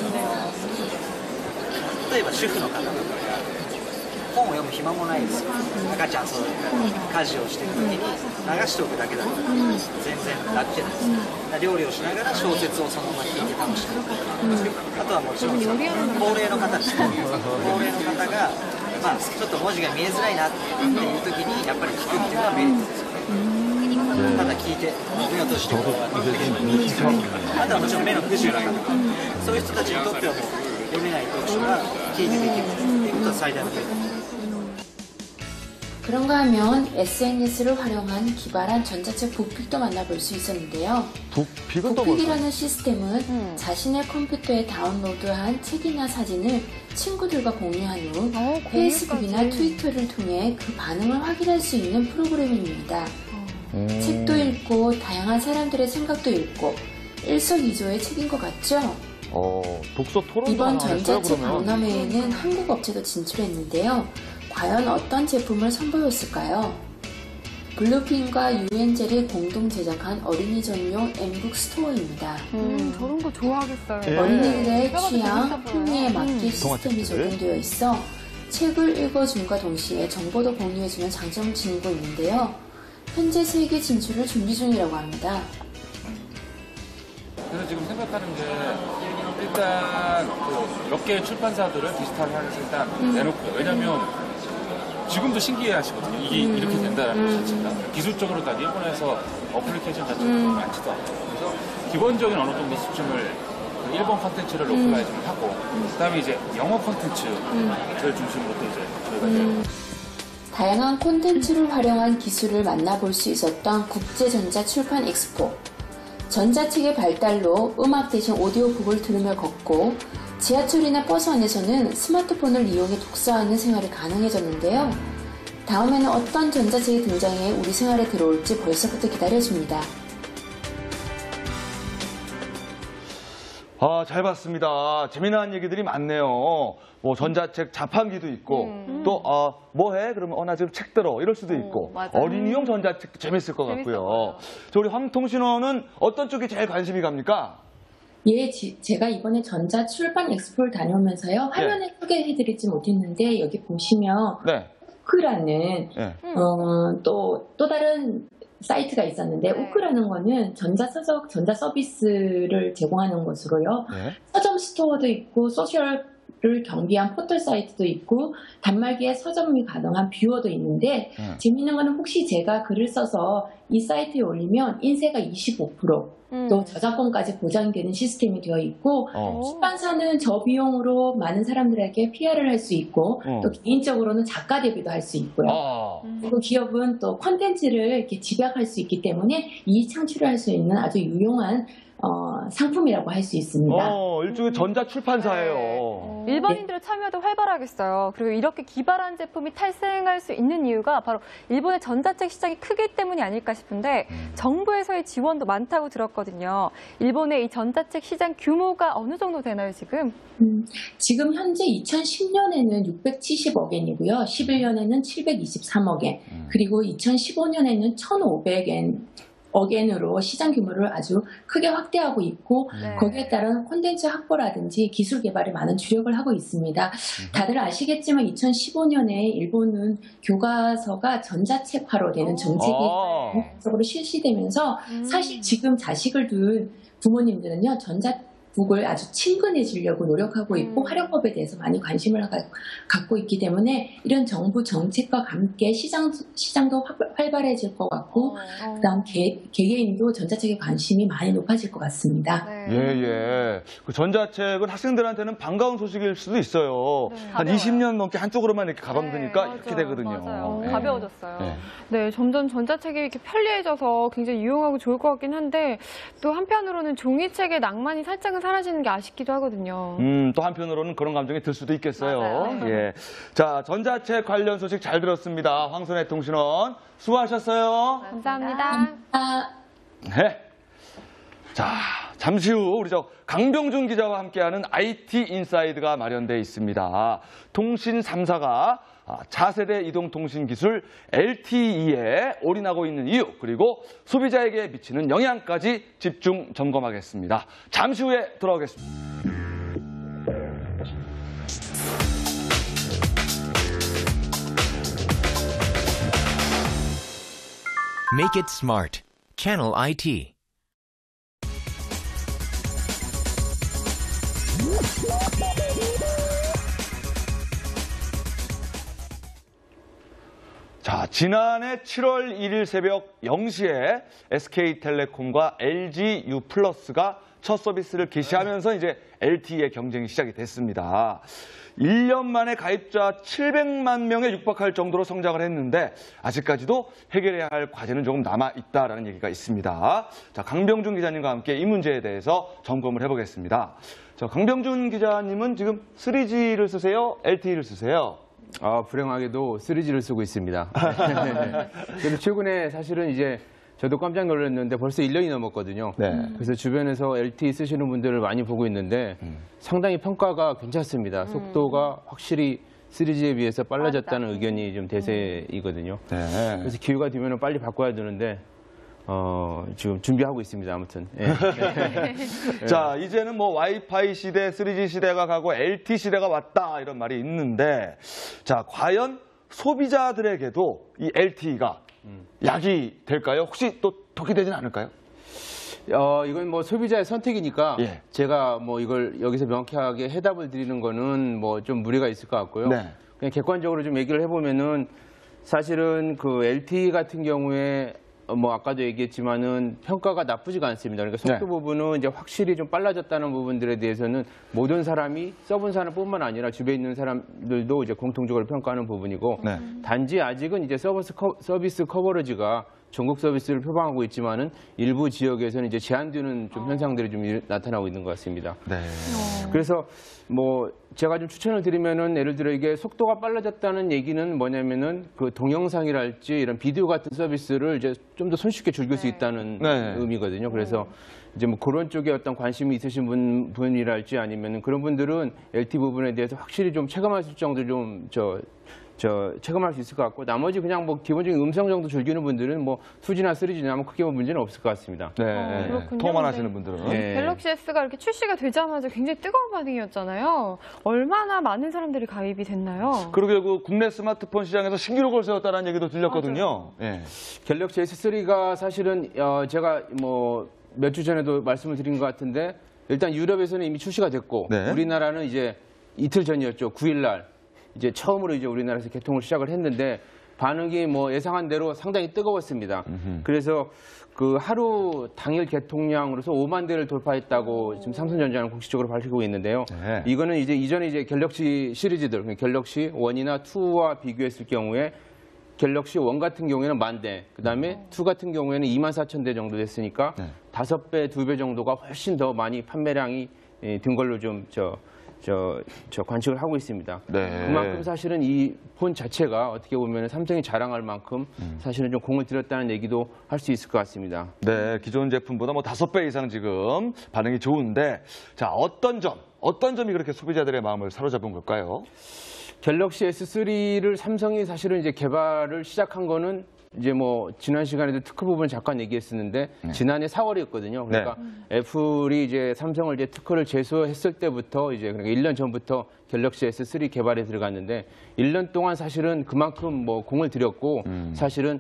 S11: 例えば主婦の方とか本を読む暇もないですよ。赤ちゃん育てたり家事をしている時に流しておくだけだったら全然楽じゃないですか。料理をしながら小説をそのまま聞いて楽しくあとはもちろん高齢の方ですね。高齢の方がまあちょっと文字が見えづらいなっていう時にやっぱり聞くっていうのはメリットですよね。ただ聞いて目を閉じてあとはもちろん目の不自由な方そういう人たちにとってはもう読めない読書が聞いてできるっていうことは最大のメリットです。
S10: 그런가 하면 SNS를 활용한 기발한 전자책 북픽도 만나볼 수 있었는데요. 북픽이라는 시스템은 자신의 컴퓨터에 다운로드한 책이나 사진을 친구들과 공유한 후 페이스북이나 트위터를 통해 그 반응을 확인할 수 있는 프로그램입니다. 책도 읽고 다양한 사람들의 생각도 읽고 일석이조의 책인 것 같죠?
S1: 독서 토론
S10: 이번 전자책 박람회에는 한국 업체도 진출했는데요. 과연 어떤 제품을 선보였을까요? 블루핀과 유엔젤이 공동 제작한 어린이 전용 엠북 스토어입니다.
S2: 저런 거 좋아하겠어요.
S10: 어린이들의 취향, 흥미에 맞게 시스템이 적용되어 있어 책을 읽어줌과 동시에 정보도 공유해주는 장점을 지니고 있는데요. 현재 세계 진출을 준비 중이라고 합니다.
S12: 그래서 지금 생각하는 게 일단 몇 개의 출판사들을 디지털하게 일단 내놓고요. 왜냐면 지금도 신기해 하시거든요. 이게 이렇게 된다는 것 자체가. 기술적으로까지 일본에서 어플리케이션 자체가 많지도 않고. 그래서 기본적인 어느 정도 수준을 일본 콘텐츠를 로컬라이징을 하고 그다음에 이제 영어 콘텐츠를 중심으로 또 이제 저희가
S10: 다양한 콘텐츠를 활용한 기술을 만나볼 수 있었던 국제전자출판 엑스포. 전자책의 발달로 음악 대신 오디오북을 들으며 걷고 지하철이나 버스 안에서는 스마트폰을 이용해 독서하는 생활이 가능해졌는데요. 다음에는 어떤 전자책이 등장해 우리 생활에 들어올지 벌써부터 기다려집니다.
S1: 잘 봤습니다. 재미난 얘기들이 많네요. 뭐 전자책 자판기도 있고 또 뭐해? 그러면 나 지금 책 들어 이럴 수도 있고 어린이용 전자책도 재밌을 것 같고요. 저 우리 황통신원은 어떤 쪽에 제일 관심이 갑니까?
S9: 예, 제가 이번에 전자 출판 엑스포를 다녀오면서요. 화면에 소개해드리지 못했는데 여기 보시면 우크라는 또 다른 사이트가 있었는데 우크라는 거는 전자 서비스를 제공하는 것으로요. 서점 스토어도 있고 소셜을 경비한 포털 사이트도 있고 단말기에 서점이 가능한 뷰어도 있는데 재미있는 거는 혹시 제가 글을 써서 이 사이트에 올리면 인쇄가 25% 또 저작권까지 보장되는 시스템이 되어 있고 출판사는 저비용으로 많은 사람들에게 PR을 할 수 있고 또 개인적으로는 작가 데뷔도 할 수 있고요. 그리고 기업은 또 콘텐츠를 이렇게 집약할 수 있기 때문에 이익 창출을 할 수 있는 아주 유용한 상품이라고 할 수 있습니다.
S1: 일종의 전자 출판사예요.
S3: 일반인들의 참여도 활발하겠어요. 그리고 이렇게 기발한 제품이 탈생할 수 있는 이유가 바로 일본의 전자책 시장이 크기 때문이 아닐까 싶은데 정부에서의 지원도 많다고 들었거든요. 일본의 이 전자책 시장 규모가 어느 정도 되나요, 지금?
S9: 지금 현재 2010년에는 670억 엔이고요. 11년에는 723억 엔, 그리고 2015년에는 1,500억 엔으로 시장 규모를 아주 크게 확대하고 있고 거기에 따른 콘텐츠 확보라든지 기술 개발에 많은 주력을 하고 있습니다. 다들 아시겠지만 2015년에 일본은 교과서가 전자책화로 되는 정책이 본격적으로 실시되면서 사실 지금 자식을 둔 부모님들은요 전자북을 아주 친근해지려고 노력하고 있고 활용법에 대해서 많이 관심을 갖고 있기 때문에 이런 정부 정책과 함께 시장도 활발해질 것 같고 그다음 개개인도 전자책에 관심이 많이 높아질 것 같습니다.
S1: 그 전자책은 학생들한테는 반가운 소식일 수도 있어요. 한 20년 넘게 한쪽으로만 이렇게 가방드니까 이렇게 되거든요.
S3: 맞아요. 가벼워졌어요.
S2: 네, 점점 전자책이 이렇게 편리해져서 굉장히 유용하고 좋을 것 같긴 한데 또 한편으로는 종이책의 낭만이 살짝은 사라지는 게 아쉽기도 하거든요.
S1: 또 한편으로는 그런 감정이 들 수도 있겠어요. 자, 전자책 관련 소식 잘 들었습니다. 황선혜 통신원 수고하셨어요.
S2: 감사합니다.
S1: 자, 잠시 후 우리 강병준 기자와 함께하는 IT 인사이드가 마련되어 있습니다. 통신 3사가 차세대 이동통신 기술 LTE에 올인하고 있는 이유, 그리고 소비자에게 미치는 영향까지 집중 점검하겠습니다. 잠시 후에 돌아오겠습니다.
S13: Make it smart. Channel IT.
S1: 자, 지난해 7월 1일 새벽 0시에 SK텔레콤과 LGU+가 첫 서비스를 개시하면서 이제 LTE의 경쟁이 시작이 됐습니다. 1년 만에 가입자 700만 명에 육박할 정도로 성장을 했는데 아직까지도 해결해야 할 과제는 조금 남아있다라는 얘기가 있습니다. 자, 강병준 기자님과 함께 이 문제에 대해서 점검을 해보겠습니다. 자, 강병준 기자님은 지금 3G를 쓰세요? LTE를 쓰세요?
S14: 불행하게도 3G를 쓰고 있습니다. 그래서 최근에 사실은 이제 저도 깜짝 놀랐는데 벌써 1년이 넘었거든요. 그래서 주변에서 LTE 쓰시는 분들을 많이 보고 있는데 상당히 평가가 괜찮습니다. 속도가 확실히 3G에 비해서 빨라졌다는 의견이 좀 대세이거든요. 그래서 기회가 되면 빨리 바꿔야 되는데 지금 준비하고 있습니다. 아무튼.
S1: 자, 이제는 뭐 와이파이 시대, 3G 시대가 가고 LTE 시대가 왔다 이런 말이 있는데, 자, 과연 소비자들에게도 이 LTE가 약이 될까요? 혹시 또 독이 되진 않을까요?
S14: 이건 뭐 소비자의 선택이니까 제가 뭐 이걸 여기서 명쾌하게 해답을 드리는 거는 뭐 좀 무리가 있을 것 같고요. 그냥 객관적으로 좀 얘기를 해보면은 사실은 그 LTE 같은 경우에 뭐 아까도 얘기했지만은 평가가 나쁘지가 않습니다. 그러니까 속도 부분은 이제 확실히 좀 빨라졌다는 부분들에 대해서는 모든 사람이 써본 사람뿐만 아니라 주변에 있는 사람들도 이제 공통적으로 평가하는 부분이고 단지 아직은 이제 서비스 커버리지가 전국 서비스를 표방하고 있지만은 일부 지역에서는 이제 제한되는 좀 현상들이 좀 나타나고 있는 것 같습니다. 그래서 뭐 제가 좀 추천을 드리면은 예를 들어 이게 속도가 빨라졌다는 얘기는 뭐냐면은 그 동영상이랄지 이런 비디오 같은 서비스를 이제 좀 더 손쉽게 즐길 수 있다는 의미거든요. 그래서 이제 뭐 그런 쪽에 어떤 관심이 있으신 분이랄지 아니면 그런 분들은 LTE 부분에 대해서 확실히 좀 체감할 정도 좀 체감할 수 있을 것 같고 나머지 그냥 뭐 기본적인 음성 정도 즐기는 분들은 뭐 2G나 3G나 뭐 크게 문제는 없을 것 같습니다.
S1: 네, 통화만 하시는 분들은.
S2: 갤럭시 S가 이렇게 출시가 되자마자 굉장히 뜨거운 반응이었잖아요. 얼마나 많은 사람들이 가입이 됐나요?
S1: 그러게 그 국내 스마트폰 시장에서 신기록을 세웠다는 얘기도 들렸거든요. 네.
S14: 갤럭시 S3가 사실은 제가 뭐 몇 주 전에도 말씀을 드린 것 같은데 일단 유럽에서는 이미 출시가 됐고 우리나라는 이제 이틀 전이었죠. 9일 날 이제 처음으로 이제 우리나라에서 개통을 시작을 했는데 반응이 뭐 예상한 대로 상당히 뜨거웠습니다. 그래서 그 하루 당일 개통량으로서 5만 대를 돌파했다고 지금 삼성전자는 공식적으로 밝히고 있는데요. 이거는 이제 이전에 이제 갤럭시 시리즈들, 갤럭시 1이나 2와 비교했을 경우에 갤럭시 1 같은 경우에는 10,000대, 그다음에 2 같은 경우에는 24,000대 정도 됐으니까 5배, 2배 정도가 훨씬 더 많이 판매량이 든 걸로 좀 관측을 하고 있습니다. 그만큼 사실은 이 폰 자체가 어떻게 보면 삼성이 자랑할 만큼 사실은 좀 공을 들였다는 얘기도 할 수 있을 것 같습니다.
S1: 네, 기존 제품보다 뭐 5배 이상 지금 반응이 좋은데 자, 어떤 점이 그렇게 소비자들의 마음을 사로잡은 걸까요?
S14: 갤럭시 S3를 삼성이 사실은 이제 개발을 시작한 거는 이제 뭐 지난 시간에도 특허 부분 잠깐 얘기했었는데 지난해 4월이었거든요. 그러니까 애플이 이제 삼성을 이제 특허를 제소했을 때부터 이제 그러니까 1년 전부터 갤럭시 S3 개발에 들어갔는데 1년 동안 사실은 그만큼 뭐 공을 들였고 사실은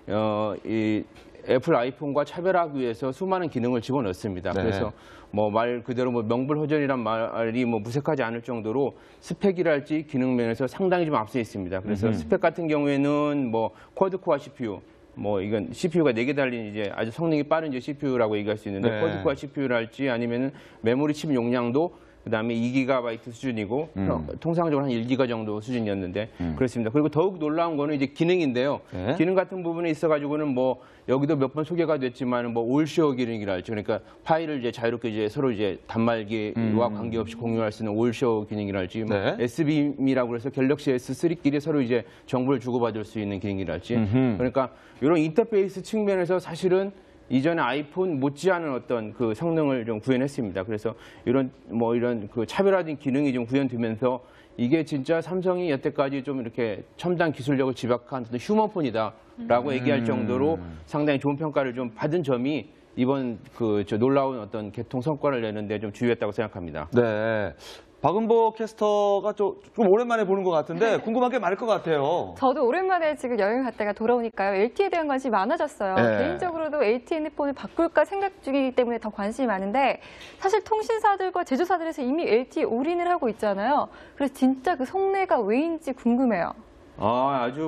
S14: 이 애플 아이폰과 차별하기 위해서 수많은 기능을 집어넣습니다. 그래서 뭐 말 그대로 뭐 명불허전이란 말이 뭐 무색하지 않을 정도로 스펙이랄지 기능 면에서 상당히 좀 앞서 있습니다. 그래서 스펙 같은 경우에는 뭐 쿼드코어 CPU, 뭐 이건 CPU가 4개 달린 이제 아주 성능이 빠른 이제 CPU라고 얘기할 수 있는데 쿼드코어 CPU랄지 아니면은 메모리 칩 용량도 그다음에 2GB 수준이고 통상적으로 한 1GB 정도 수준이었는데 그렇습니다. 그리고 더욱 놀라운 거는 이제 기능인데요. 기능 같은 부분에 있어가지고는 뭐 여기도 몇 번 소개가 됐지만 뭐 올쉐어 기능이랄지 그러니까 파일을 이제 자유롭게 이제 서로 이제 단말기와 관계없이 공유할 수 있는 올쉐어 기능이랄지 뭐 SBM이라고 해서 갤럭시 S3끼리 서로 이제 정보를 주고받을 수 있는 기능이랄지 그러니까 이런 인터페이스 측면에서 사실은 이전에 아이폰 못지않은 어떤 그 성능을 좀 구현했습니다. 그래서 이런 그 차별화된 기능이 좀 구현되면서 이게 진짜 삼성이 여태까지 좀 이렇게 첨단 기술력을 집약한 휴먼폰이다라고 얘기할 정도로 상당히 좋은 평가를 좀 받은 점이 이번 놀라운 어떤 개통 성과를 내는데 좀 주요했다고 생각합니다.
S1: 네. 박은보 캐스터가 좀 오랜만에 보는 것 같은데 궁금한 게 많을 것 같아요.
S2: 저도 오랜만에 지금 여행 갔다가 돌아오니까요. LTE에 대한 관심이 많아졌어요. 개인적으로도 LTE 핸드폰을 바꿀까 생각 중이기 때문에 더 관심이 많은데 사실 통신사들과 제조사들에서 이미 LTE 올인을 하고 있잖아요. 그래서 진짜 그 속내가 왜인지 궁금해요.
S14: 아주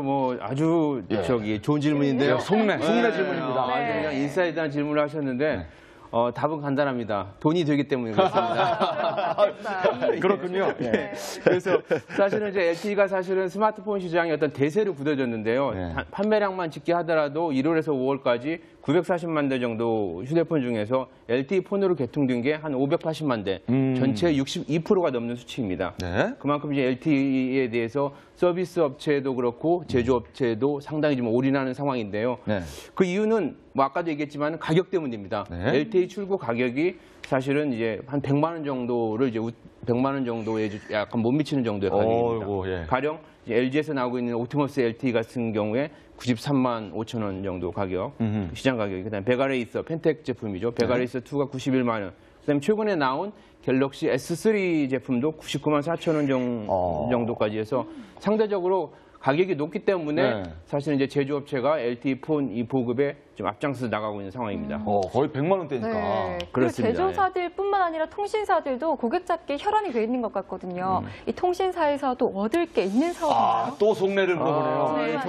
S14: 좋은 질문인데요.
S1: 속내 질문입니다.
S14: 그냥 인사이드한 질문을 하셨는데 답은 간단합니다. 돈이 되기 때문에 그렇습니다.
S1: 그렇군요.
S14: 그래서 사실은 이제 LTE가 사실은 스마트폰 시장의 어떤 대세로 굳어졌는데요. 판매량만 짓게 하더라도 1월에서 5월까지 940만 대 정도 휴대폰 중에서 LTE 폰으로 개통된 게 한 580만 대, 전체의 62%가 넘는 수치입니다. 그만큼 이제 LTE에 대해서 서비스 업체도 그렇고 제조업체도 상당히 좀 올인하는 상황인데요. 그 이유는 뭐 아까도 얘기했지만 가격 때문입니다. LTE 출고 가격이 사실은 이제 한 100만 원 정도를 이제 100만 원 정도에 약간 못 미치는 정도의 가격입니다. 가령 LG에서 나오고 있는 옵티머스 LTE 같은 경우에 93만 5천 원 정도 가격, 시장 가격이. 그다음에 베가레이서 펜텍 제품이죠. 베가레이서 2가 91만 원. 그다음에 최근에 나온 갤럭시 S3 제품도 99만 4천 원 정도까지 해서 상대적으로 가격이 높기 때문에 사실은 이제 제조업체가 LTE 폰 이 보급에 좀 앞장서서 나가고 있는 상황입니다.
S1: 거의 100만 원대니까.
S2: 그리고
S14: 그렇습니다.
S2: 제조사들뿐만 아니라 통신사들도 고객 잡기에 혈안이 돼 있는 것 같거든요. 이 통신사에서도 얻을 게 있는 사업인가요?
S1: 또 속내를 물어보네요.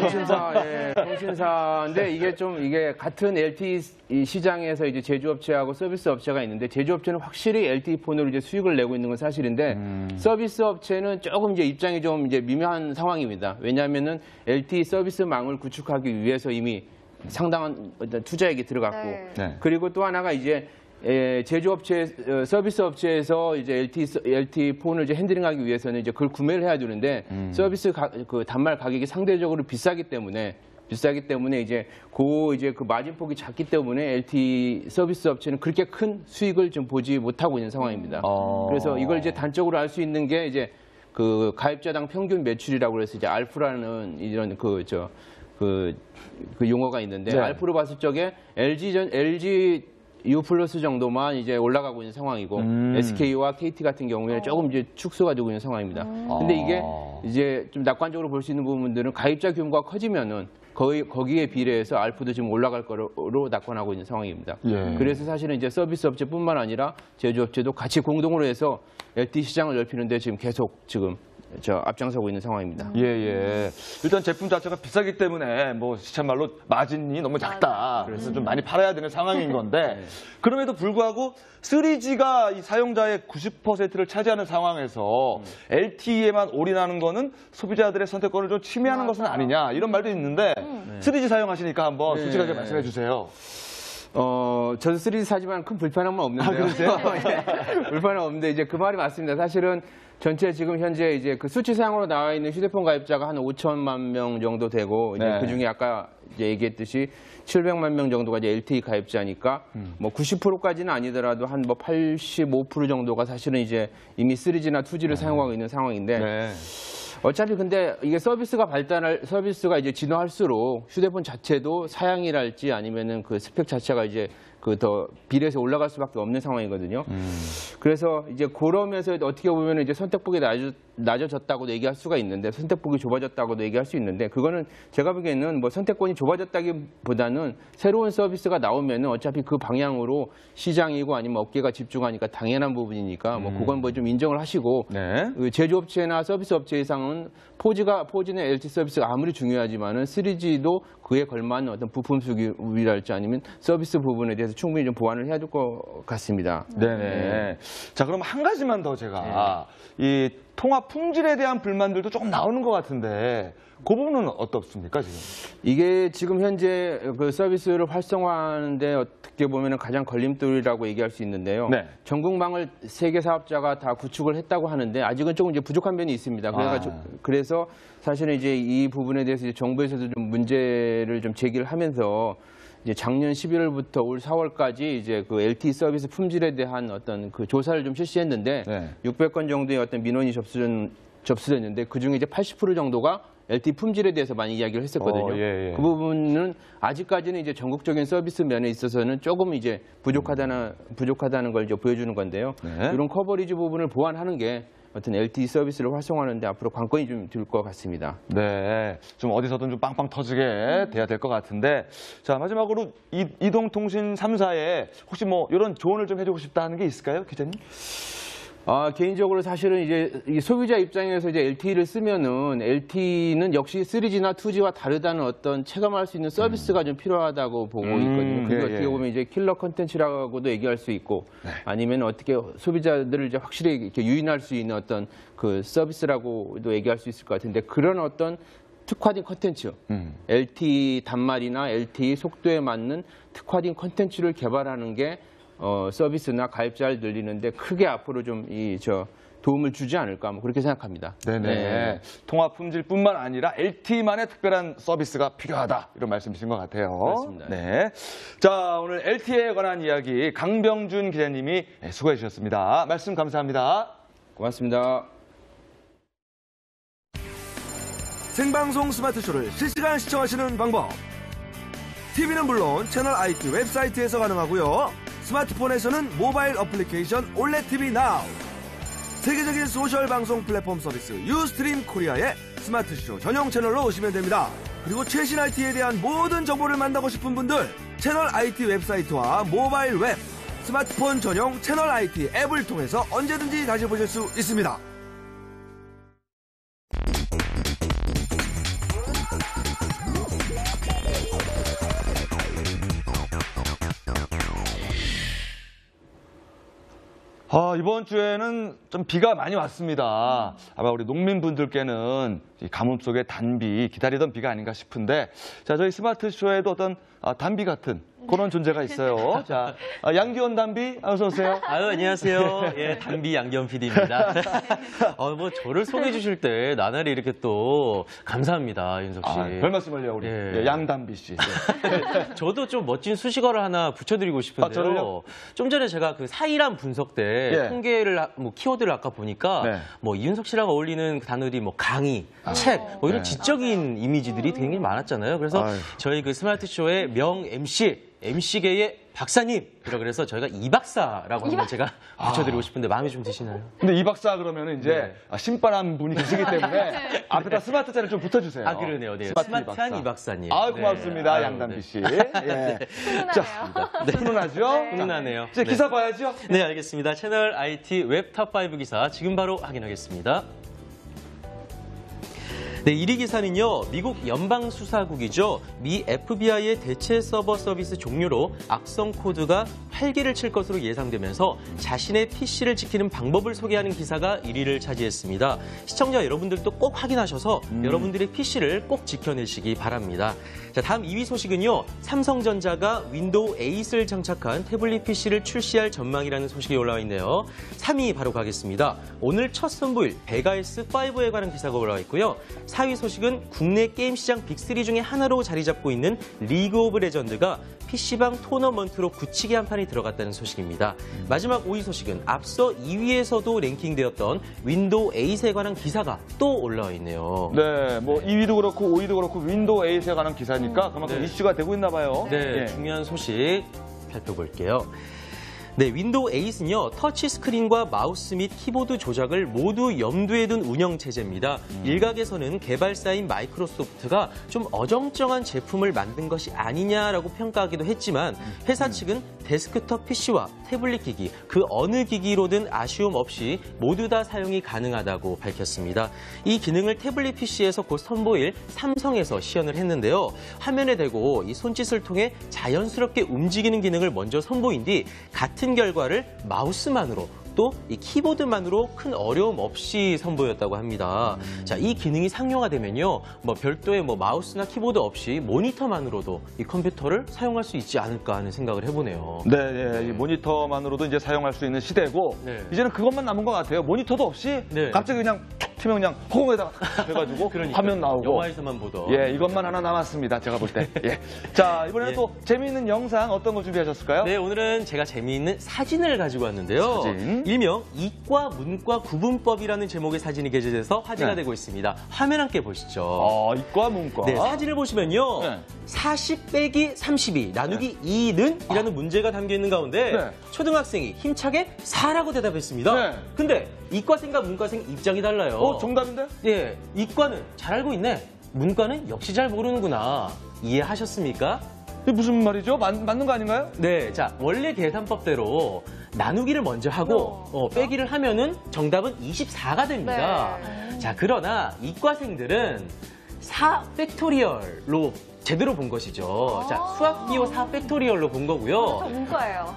S14: 통신사인데 이게 같은 LTE 시장에서 이제 제조업체하고 서비스 업체가 있는데 제조업체는 확실히 LTE 폰으로 이제 수익을 내고 있는 건 사실인데 서비스 업체는 조금 이제 입장이 좀 이제 미묘한 상황입니다. 왜냐하면은 LTE 서비스망을 구축하기 위해서 이미 상당한 투자액이 들어갔고 그리고 또 하나가 이제 제조업체, 서비스 업체에서 이제 LTE 폰을 이제 핸들링하기 위해서는 이제 그걸 구매를 해야 되는데 서비스 그 단말 가격이 상대적으로 비싸기 때문에 비싸기 때문에 이제 그 마진폭이 작기 때문에 LTE 서비스 업체는 그렇게 큰 수익을 좀 보지 못하고 있는 상황입니다. 그래서 이걸 이제 단적으로 알 수 있는 게 이제 그 가입자당 평균 매출이라고 해서 이제 알프라는 이런 그 용어가 있는데
S1: 네.
S14: 알프로 봤을 적에 LG U 플러스 정도만 이제 올라가고 있는 상황이고 SK와 KT 같은 경우에는 조금 이제 축소가 되고 있는 상황입니다. 근데 이게 이제 좀 낙관적으로 볼 수 있는 부분들은 가입자 규모가 커지면은 거기에 비례해서 알프도 지금 올라갈 거로 낙관하고 있는 상황입니다.
S1: 예.
S14: 그래서 사실은 이제 서비스 업체뿐만 아니라 제조업체도 같이 공동으로 해서 LTE 시장을 넓히는데 지금 계속 앞장서고 있는 상황입니다.
S1: 예. 일단 제품 자체가 비싸기 때문에 뭐 시쳇말로 마진이 너무 작다. 그래서 좀 많이 팔아야 되는 상황인 건데 그럼에도 불구하고 3G가 이 사용자의 90%를 차지하는 상황에서 LTE에만 올인하는 거는 소비자들의 선택권을 좀 침해하는 것은 아니냐 이런 말도 있는데 3G 사용하시니까 한번 솔직하게 말씀해 주세요.
S14: 저도 3G 사지만 큰 불편함은 없는데요. 불편함은 없는데 이제 그 말이 맞습니다. 사실은 전체 지금 현재 이제 그 수치상으로 나와 있는 휴대폰 가입자가 한 5천만 명 정도 되고 이제 그 중에 아까 이제 얘기했듯이 700만 명 정도가 이제 LTE 가입자니까 뭐 90%까지는 아니더라도 한 뭐 85% 정도가 사실은 이제 이미 3G나 2G를 사용하고 있는 상황인데 어차피 근데 이게 서비스가 이제 진화할수록 휴대폰 자체도 사양이랄지 아니면은 그 스펙 자체가 이제 더 비례해서 올라갈 수밖에 없는 상황이거든요. 그래서 이제 그러면서 어떻게 보면 이제 선택폭이 낮아졌다고도 얘기할 수가 있는데 선택폭이 좁아졌다고도 얘기할 수 있는데 그거는 제가 보기에는 뭐 선택권이 좁아졌다기보다는 새로운 서비스가 나오면은 어차피 그 방향으로 시장이고 아니면 업계가 집중하니까 당연한 부분이니까 뭐 그건 뭐 좀 인정을 하시고 그 제조업체나 서비스 업체 이상은 4G는 LTE 서비스가 아무리 중요하지만은 3G도 그에 걸맞는 어떤 부품 수급이랄지 아니면 서비스 부분에 대해서 충분히 좀 보완을 해야 될 것 같습니다.
S1: 네네. 자, 그럼 한 가지만 더 제가 이 통화 품질에 대한 불만들도 조금 나오는 것 같은데 그 부분은 어떻습니까 지금?
S14: 이게 지금 현재 그 서비스를 활성화하는데 어떻게 보면 가장 걸림돌이라고 얘기할 수 있는데요. 전국망을 3개 사업자가 다 구축을 했다고 하는데 아직은 조금 이제 부족한 면이 있습니다. 그래서 사실은 이제 이 부분에 대해서 이제 정부에서도 좀 문제를 좀 제기를 하면서 이제 작년 11월부터 올 4월까지 이제 그 LTE 서비스 품질에 대한 어떤 그 조사를 좀 실시했는데 600건 정도의 어떤 민원이 접수됐는데 그 중에 이제 80% 정도가 LTE 품질에 대해서 많이 이야기를 했었거든요. 그 부분은 아직까지는 이제 전국적인 서비스 면에 있어서는 조금 이제 부족하다는 걸 이제 보여주는 건데요. 이런 커버리지 부분을 보완하는 게 어떤 LTE 서비스를 활성화하는데 앞으로 관건이 좀 될 것 같습니다.
S1: 네, 좀 어디서든 좀 빵빵 터지게 돼야 될 것 같은데 자 마지막으로 이동통신 3사에 혹시 뭐 이런 조언을 좀 해주고 싶다 하는 게 있을까요, 기자님?
S14: 개인적으로 사실은 이제 이 소비자 입장에서 이제 LTE를 쓰면은 LTE는 역시 3G나 2G와 다르다는 어떤 체감할 수 있는 서비스가 좀 필요하다고 보고 있거든요. 그게 어떻게 보면 이제 킬러 컨텐츠라고도 얘기할 수 있고 아니면 어떻게 소비자들을 이제 확실히 이렇게 유인할 수 있는 어떤 그 서비스라고도 얘기할 수 있을 것 같은데 그런 어떤 특화된 컨텐츠, LTE 단말이나 LTE 속도에 맞는 특화된 컨텐츠를 개발하는 게 서비스나 가입자를 늘리는데 크게 앞으로 좀 도움을 주지 않을까 뭐 그렇게 생각합니다.
S1: 네네. 통화 품질뿐만 아니라 LTE만의 특별한 서비스가 필요하다 이런 말씀이신 것 같아요.
S14: 그렇습니다.
S1: 네. 자 오늘 LTE에 관한 이야기 강병준 기자님이 수고해 주셨습니다. 말씀 감사합니다.
S14: 고맙습니다.
S15: 생방송 스마트쇼를 실시간 시청하시는 방법. TV는 물론 채널 IT 웹사이트에서 가능하고요. 스마트폰에서는 모바일 어플리케이션 올레TV Now. 세계적인 소셜 방송 플랫폼 서비스 유스트림 코리아의 스마트쇼 전용 채널로 오시면 됩니다. 그리고 최신 IT에 대한 모든 정보를 만나고 싶은 분들 채널 IT 웹사이트와 모바일 웹, 스마트폰 전용 채널 IT 앱을 통해서 언제든지 다시 보실 수 있습니다.
S1: 이번 주에는 좀 비가 많이 왔습니다. 아마 우리 농민분들께는 이 가뭄 속의 단비, 기다리던 비가 아닌가 싶은데, 자, 저희 스마트쇼에도 어떤 단비 같은 그런 존재가 있어요. 자, 양기원 담비 어서 오세요.
S16: 아유, 안녕하세요. 예, 담비 양기원 PD입니다. 뭐 저를 소개해 주실 때 나날이 이렇게 또 감사합니다, 윤석 씨.
S1: 별 말씀을요, 우리 예, 양담비 씨. 예.
S16: 저도 좀 멋진 수식어를 하나 붙여드리고 싶은데요.
S1: 저를요?
S16: 좀 전에 제가 그 사이람 분석 때 통계를 뭐 키워드를 아까 보니까 뭐 이윤석 씨랑 어울리는 그 단어들이 뭐 강의, 책, 뭐 이런 지적인 이미지들이 굉장히 많았잖아요. 그래서 저희 그 스마트 쇼의 명 MC계의 박사님! 그래서 저희가 이 박사라고 한번 제가 붙여드리고 싶은데 마음에 좀 드시나요?
S1: 근데 이 박사 그러면 이제 신바람 분이 계시기 때문에 앞에다 스마트 자를 좀 붙여주세요.
S16: 아, 그러네요. 네. 스마트한 이 박사님.
S1: 아, 고맙습니다. 양담비 씨. 예.
S3: 훈훈하네요.
S1: 훈훈하죠?
S16: 훈훈하네요.
S1: 이제 기사 봐야죠?
S16: 네, 알겠습니다. 채널 IT 웹 탑5 기사 지금 바로 확인하겠습니다. 네, 1위 기사는요, 미국 연방수사국이죠. 미 FBI의 대체 서버 서비스 종료로 악성 코드가 활기를 칠 것으로 예상되면서 자신의 PC를 지키는 방법을 소개하는 기사가 1위를 차지했습니다. 시청자 여러분들도 꼭 확인하셔서 여러분들의 PC를 꼭 지켜내시기 바랍니다. 자, 다음 2위 소식은요, 삼성전자가 윈도우 8을 장착한 태블릿 PC를 출시할 전망이라는 소식이 올라와 있네요. 3위 바로 가겠습니다. 오늘 첫 선보일 베가 S5에 관한 기사가 올라와 있고요. 4위 소식은 국내 게임 시장 빅3 중에 하나로 자리 잡고 있는 리그 오브 레전드가 PC방 토너먼트로 굳히게 한 판이 들어갔다는 소식입니다. 마지막 5위 소식은 앞서 2위에서도 랭킹되었던 윈도우 8에 관한 기사가 또 올라와 있네요.
S1: 네, 뭐 2위도 그렇고 5위도 그렇고 윈도우 8에 관한 기사니까 그만큼 이슈가 되고 있나 봐요.
S16: 네, 중요한 소식 살펴볼게요. 네, 윈도우 8은요, 터치 스크린과 마우스 및 키보드 조작을 모두 염두에 둔 운영 체제입니다. 일각에서는 개발사인 마이크로소프트가 좀 어정쩡한 제품을 만든 것이 아니냐라고 평가하기도 했지만 회사 측은 데스크톱 PC와 태블릿 기기, 그 어느 기기로든 아쉬움 없이 모두 다 사용이 가능하다고 밝혔습니다. 이 기능을 태블릿 PC에서 곧 선보일 삼성에서 시연을 했는데요. 화면에 대고 이 손짓을 통해 자연스럽게 움직이는 기능을 먼저 선보인 뒤 같은 결과를 마우스만으로 또 이 키보드만으로 큰 어려움 없이 선보였다고 합니다. 자, 이 기능이 상용화되면요, 뭐 별도의 뭐 마우스나 키보드 없이 모니터만으로도 이 컴퓨터를 사용할 수 있지 않을까 하는 생각을 해보네요.
S1: 네, 이 모니터만으로도 이제 사용할 수 있는 시대고 이제는 그것만 남은 것 같아요. 모니터도 없이 갑자기 그냥 툭 튀면 그냥 허공에다가 해가지고 화면 나오고.
S16: 영화에서만 보던.
S1: 예, 이것만 하나 남았습니다. 제가 볼 때. 예. 자, 이번에는 또 재미있는 영상 어떤 거 준비하셨을까요?
S16: 네, 오늘은 제가 재미있는 사진을 가지고 왔는데요.
S1: 사진.
S16: 일명 이과, 문과 구분법이라는 제목의 사진이 게재돼서 화제가 되고 있습니다. 화면 함께 보시죠.
S1: 이과, 문과.
S16: 네, 사진을 보시면요. 40 빼기 32 나누기 2는? 이라는 문제가 담겨 있는 가운데 초등학생이 힘차게 4라고 대답했습니다. 근데 이과생과 문과생 입장이 달라요.
S1: 정답인데?
S16: 예, 이과는 잘 알고 있네. 문과는 역시 잘 모르는구나. 이해하셨습니까?
S1: 이게 무슨 말이죠? 맞는 거 아닌가요?
S16: 네, 자, 원래 계산법대로 나누기를 먼저 하고 빼기를 하면은 정답은 24가 됩니다. 자, 그러나 이과생들은 4 팩토리얼로 제대로 본 것이죠. 자, 수학 기호 4 팩토리얼로 본 거고요.
S3: 저 문과예요.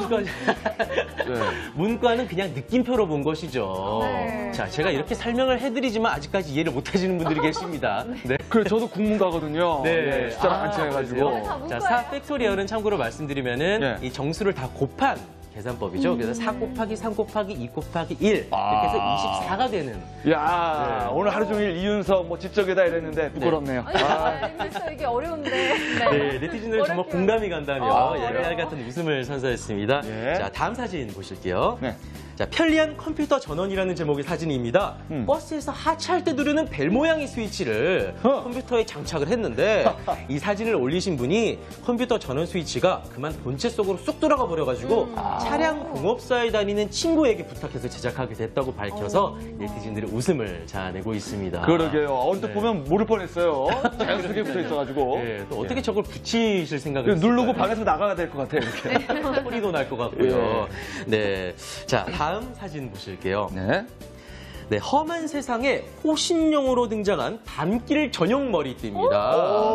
S16: 문과는 그냥 느낌표로 본 것이죠. 자, 제가 이렇게 설명을 해드리지만 아직까지 이해를 못 하시는 분들이 계십니다. 네.
S1: 그래, 저도 국문과거든요.
S16: 네.
S1: 숫자랑 안 친해가지고.
S16: 자, 4 팩토리얼은 참고로 말씀드리면은 이 정수를 다 곱한 계산법이죠. 그래서 4 곱하기 3 곱하기 2 곱하기 1 이렇게 해서 24가 되는.
S1: 야, 오늘 하루 종일 이윤석 뭐 지적이다 이랬는데 부끄럽네요.
S3: 이게 어려운데.
S16: 네, 네티즌들은 정말 공감이 간다며 옛날 같은 웃음을 선사했습니다. 자, 다음 사진 보실게요. 자, 편리한 컴퓨터 전원이라는 제목의 사진입니다. 버스에서 하차할 때 누르는 벨 모양의 스위치를 컴퓨터에 장착을 했는데 이 사진을 올리신 분이 컴퓨터 전원 스위치가 그만 본체 속으로 쑥 들어가 버려가지고 차량 공업사에 다니는 친구에게 부탁해서 제작하게 됐다고 밝혀서 네티즌들이 웃음을 자아내고 있습니다.
S1: 그러게요. 언뜻 보면 모를 뻔했어요. 자연스럽게 붙어 있어가지고.
S16: 네, 또 어떻게 저걸 붙이실 생각을
S1: 누르고 방에서 나가야 될 것 같아요. 이렇게.
S16: 소리도 날 것 같고요. 네, 자, 다음 사진 보실게요. 네, 험한 세상에 호신용으로 등장한 밤길 전용 머리띠입니다.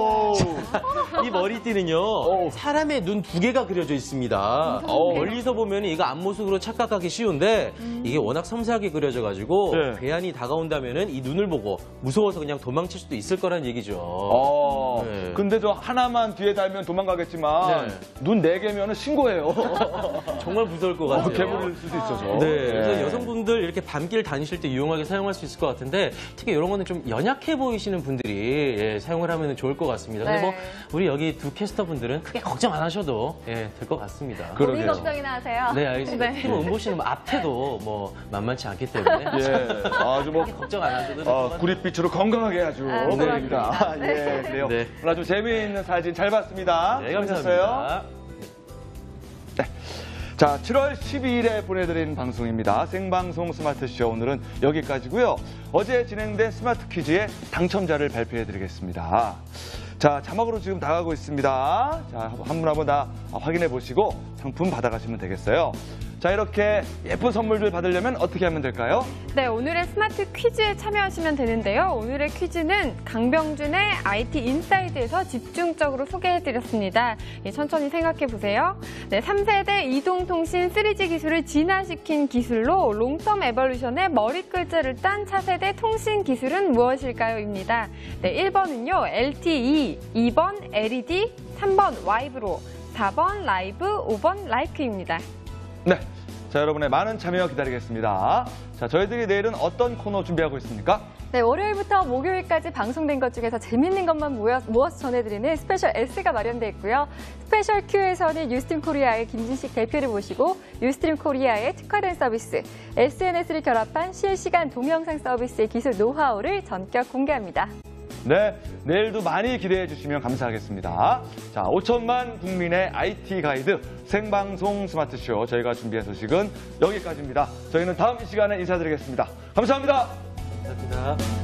S16: 이 머리띠는요, 사람의 눈 2개가 그려져 있습니다. 멀리서 보면 이거 앞모습으로 착각하기 쉬운데 이게 워낙 섬세하게 그려져가지고 괴한이 다가온다면은 이 눈을 보고 무서워서 그냥 도망칠 수도 있을 거란 얘기죠.
S1: 네. 근데 저 하나만 뒤에 달면 도망가겠지만 눈 4개면은 신고해요.
S16: 정말 무서울 것 같아요.
S1: 개구리를 수도 있어서.
S16: 네, 그래서 여성분들 이렇게 밤길 다니실 때 유용하게 사용할 수 있을 것 같은데 특히 이런 거는 좀 연약해 보이시는 분들이 사용을 하면 좋을 것 같습니다. 근데 뭐 우리 여기 두 캐스터분들은 크게 걱정 안 하셔도 될 것 같습니다.
S3: 본인 걱정이나 하세요.
S16: 네, 알겠습니다. 특히 뭐 은보 씨는 앞에도 뭐 만만치 않기 때문에
S1: 아주 뭐
S16: 걱정 안 하셔도
S1: 구릿빛으로 건강하게 아주 오늘입니다. 예, 그래요. 오늘 아주 재미있는 사진 잘 봤습니다.
S16: 네, 감사합니다.
S1: 네. 자, 7월 12일에 보내드린 방송입니다. 생방송 스마트쇼 오늘은 여기까지고요. 어제 진행된 스마트 퀴즈의 당첨자를 발표해드리겠습니다. 자, 자막으로 지금 나가고 있습니다. 자, 한 분 한 분 다 확인해 보시고 상품 받아가시면 되겠어요. 자, 이렇게 예쁜 선물들 받으려면 어떻게 하면 될까요?
S2: 네, 오늘의 스마트 퀴즈에 참여하시면 되는데요. 오늘의 퀴즈는 강병준의 IT 인사이드에서 집중적으로 소개해드렸습니다. 천천히 생각해보세요. 네, 3세대 이동통신 3G 기술을 진화시킨 기술로 롱텀 에볼루션의 머리글자를 딴 차세대 통신 기술은 무엇일까요? 입니다. 네, 1번은요, LTE, 2번 LED, 3번 와이브로, 4번 라이브, 5번 라이크입니다.
S1: 네. 자, 여러분의 많은 참여 기다리겠습니다. 자, 저희들이 내일은 어떤 코너 준비하고 있습니까?
S3: 네, 월요일부터 목요일까지 방송된 것 중에서 재밌는 것만 모아서 전해드리는 스페셜 S가 마련되어 있고요. 스페셜 Q에서는 뉴스트림 코리아의 김진식 대표를 모시고 뉴스트림 코리아의 특화된 서비스, SNS를 결합한 실시간 동영상 서비스의 기술 노하우를 전격 공개합니다.
S1: 네, 내일도 많이 기대해 주시면 감사하겠습니다. 자, 5천만 국민의 IT 가이드 생방송 스마트쇼 저희가 준비한 소식은 여기까지입니다. 저희는 다음 이 시간에 인사드리겠습니다. 감사합니다.
S16: 감사합니다.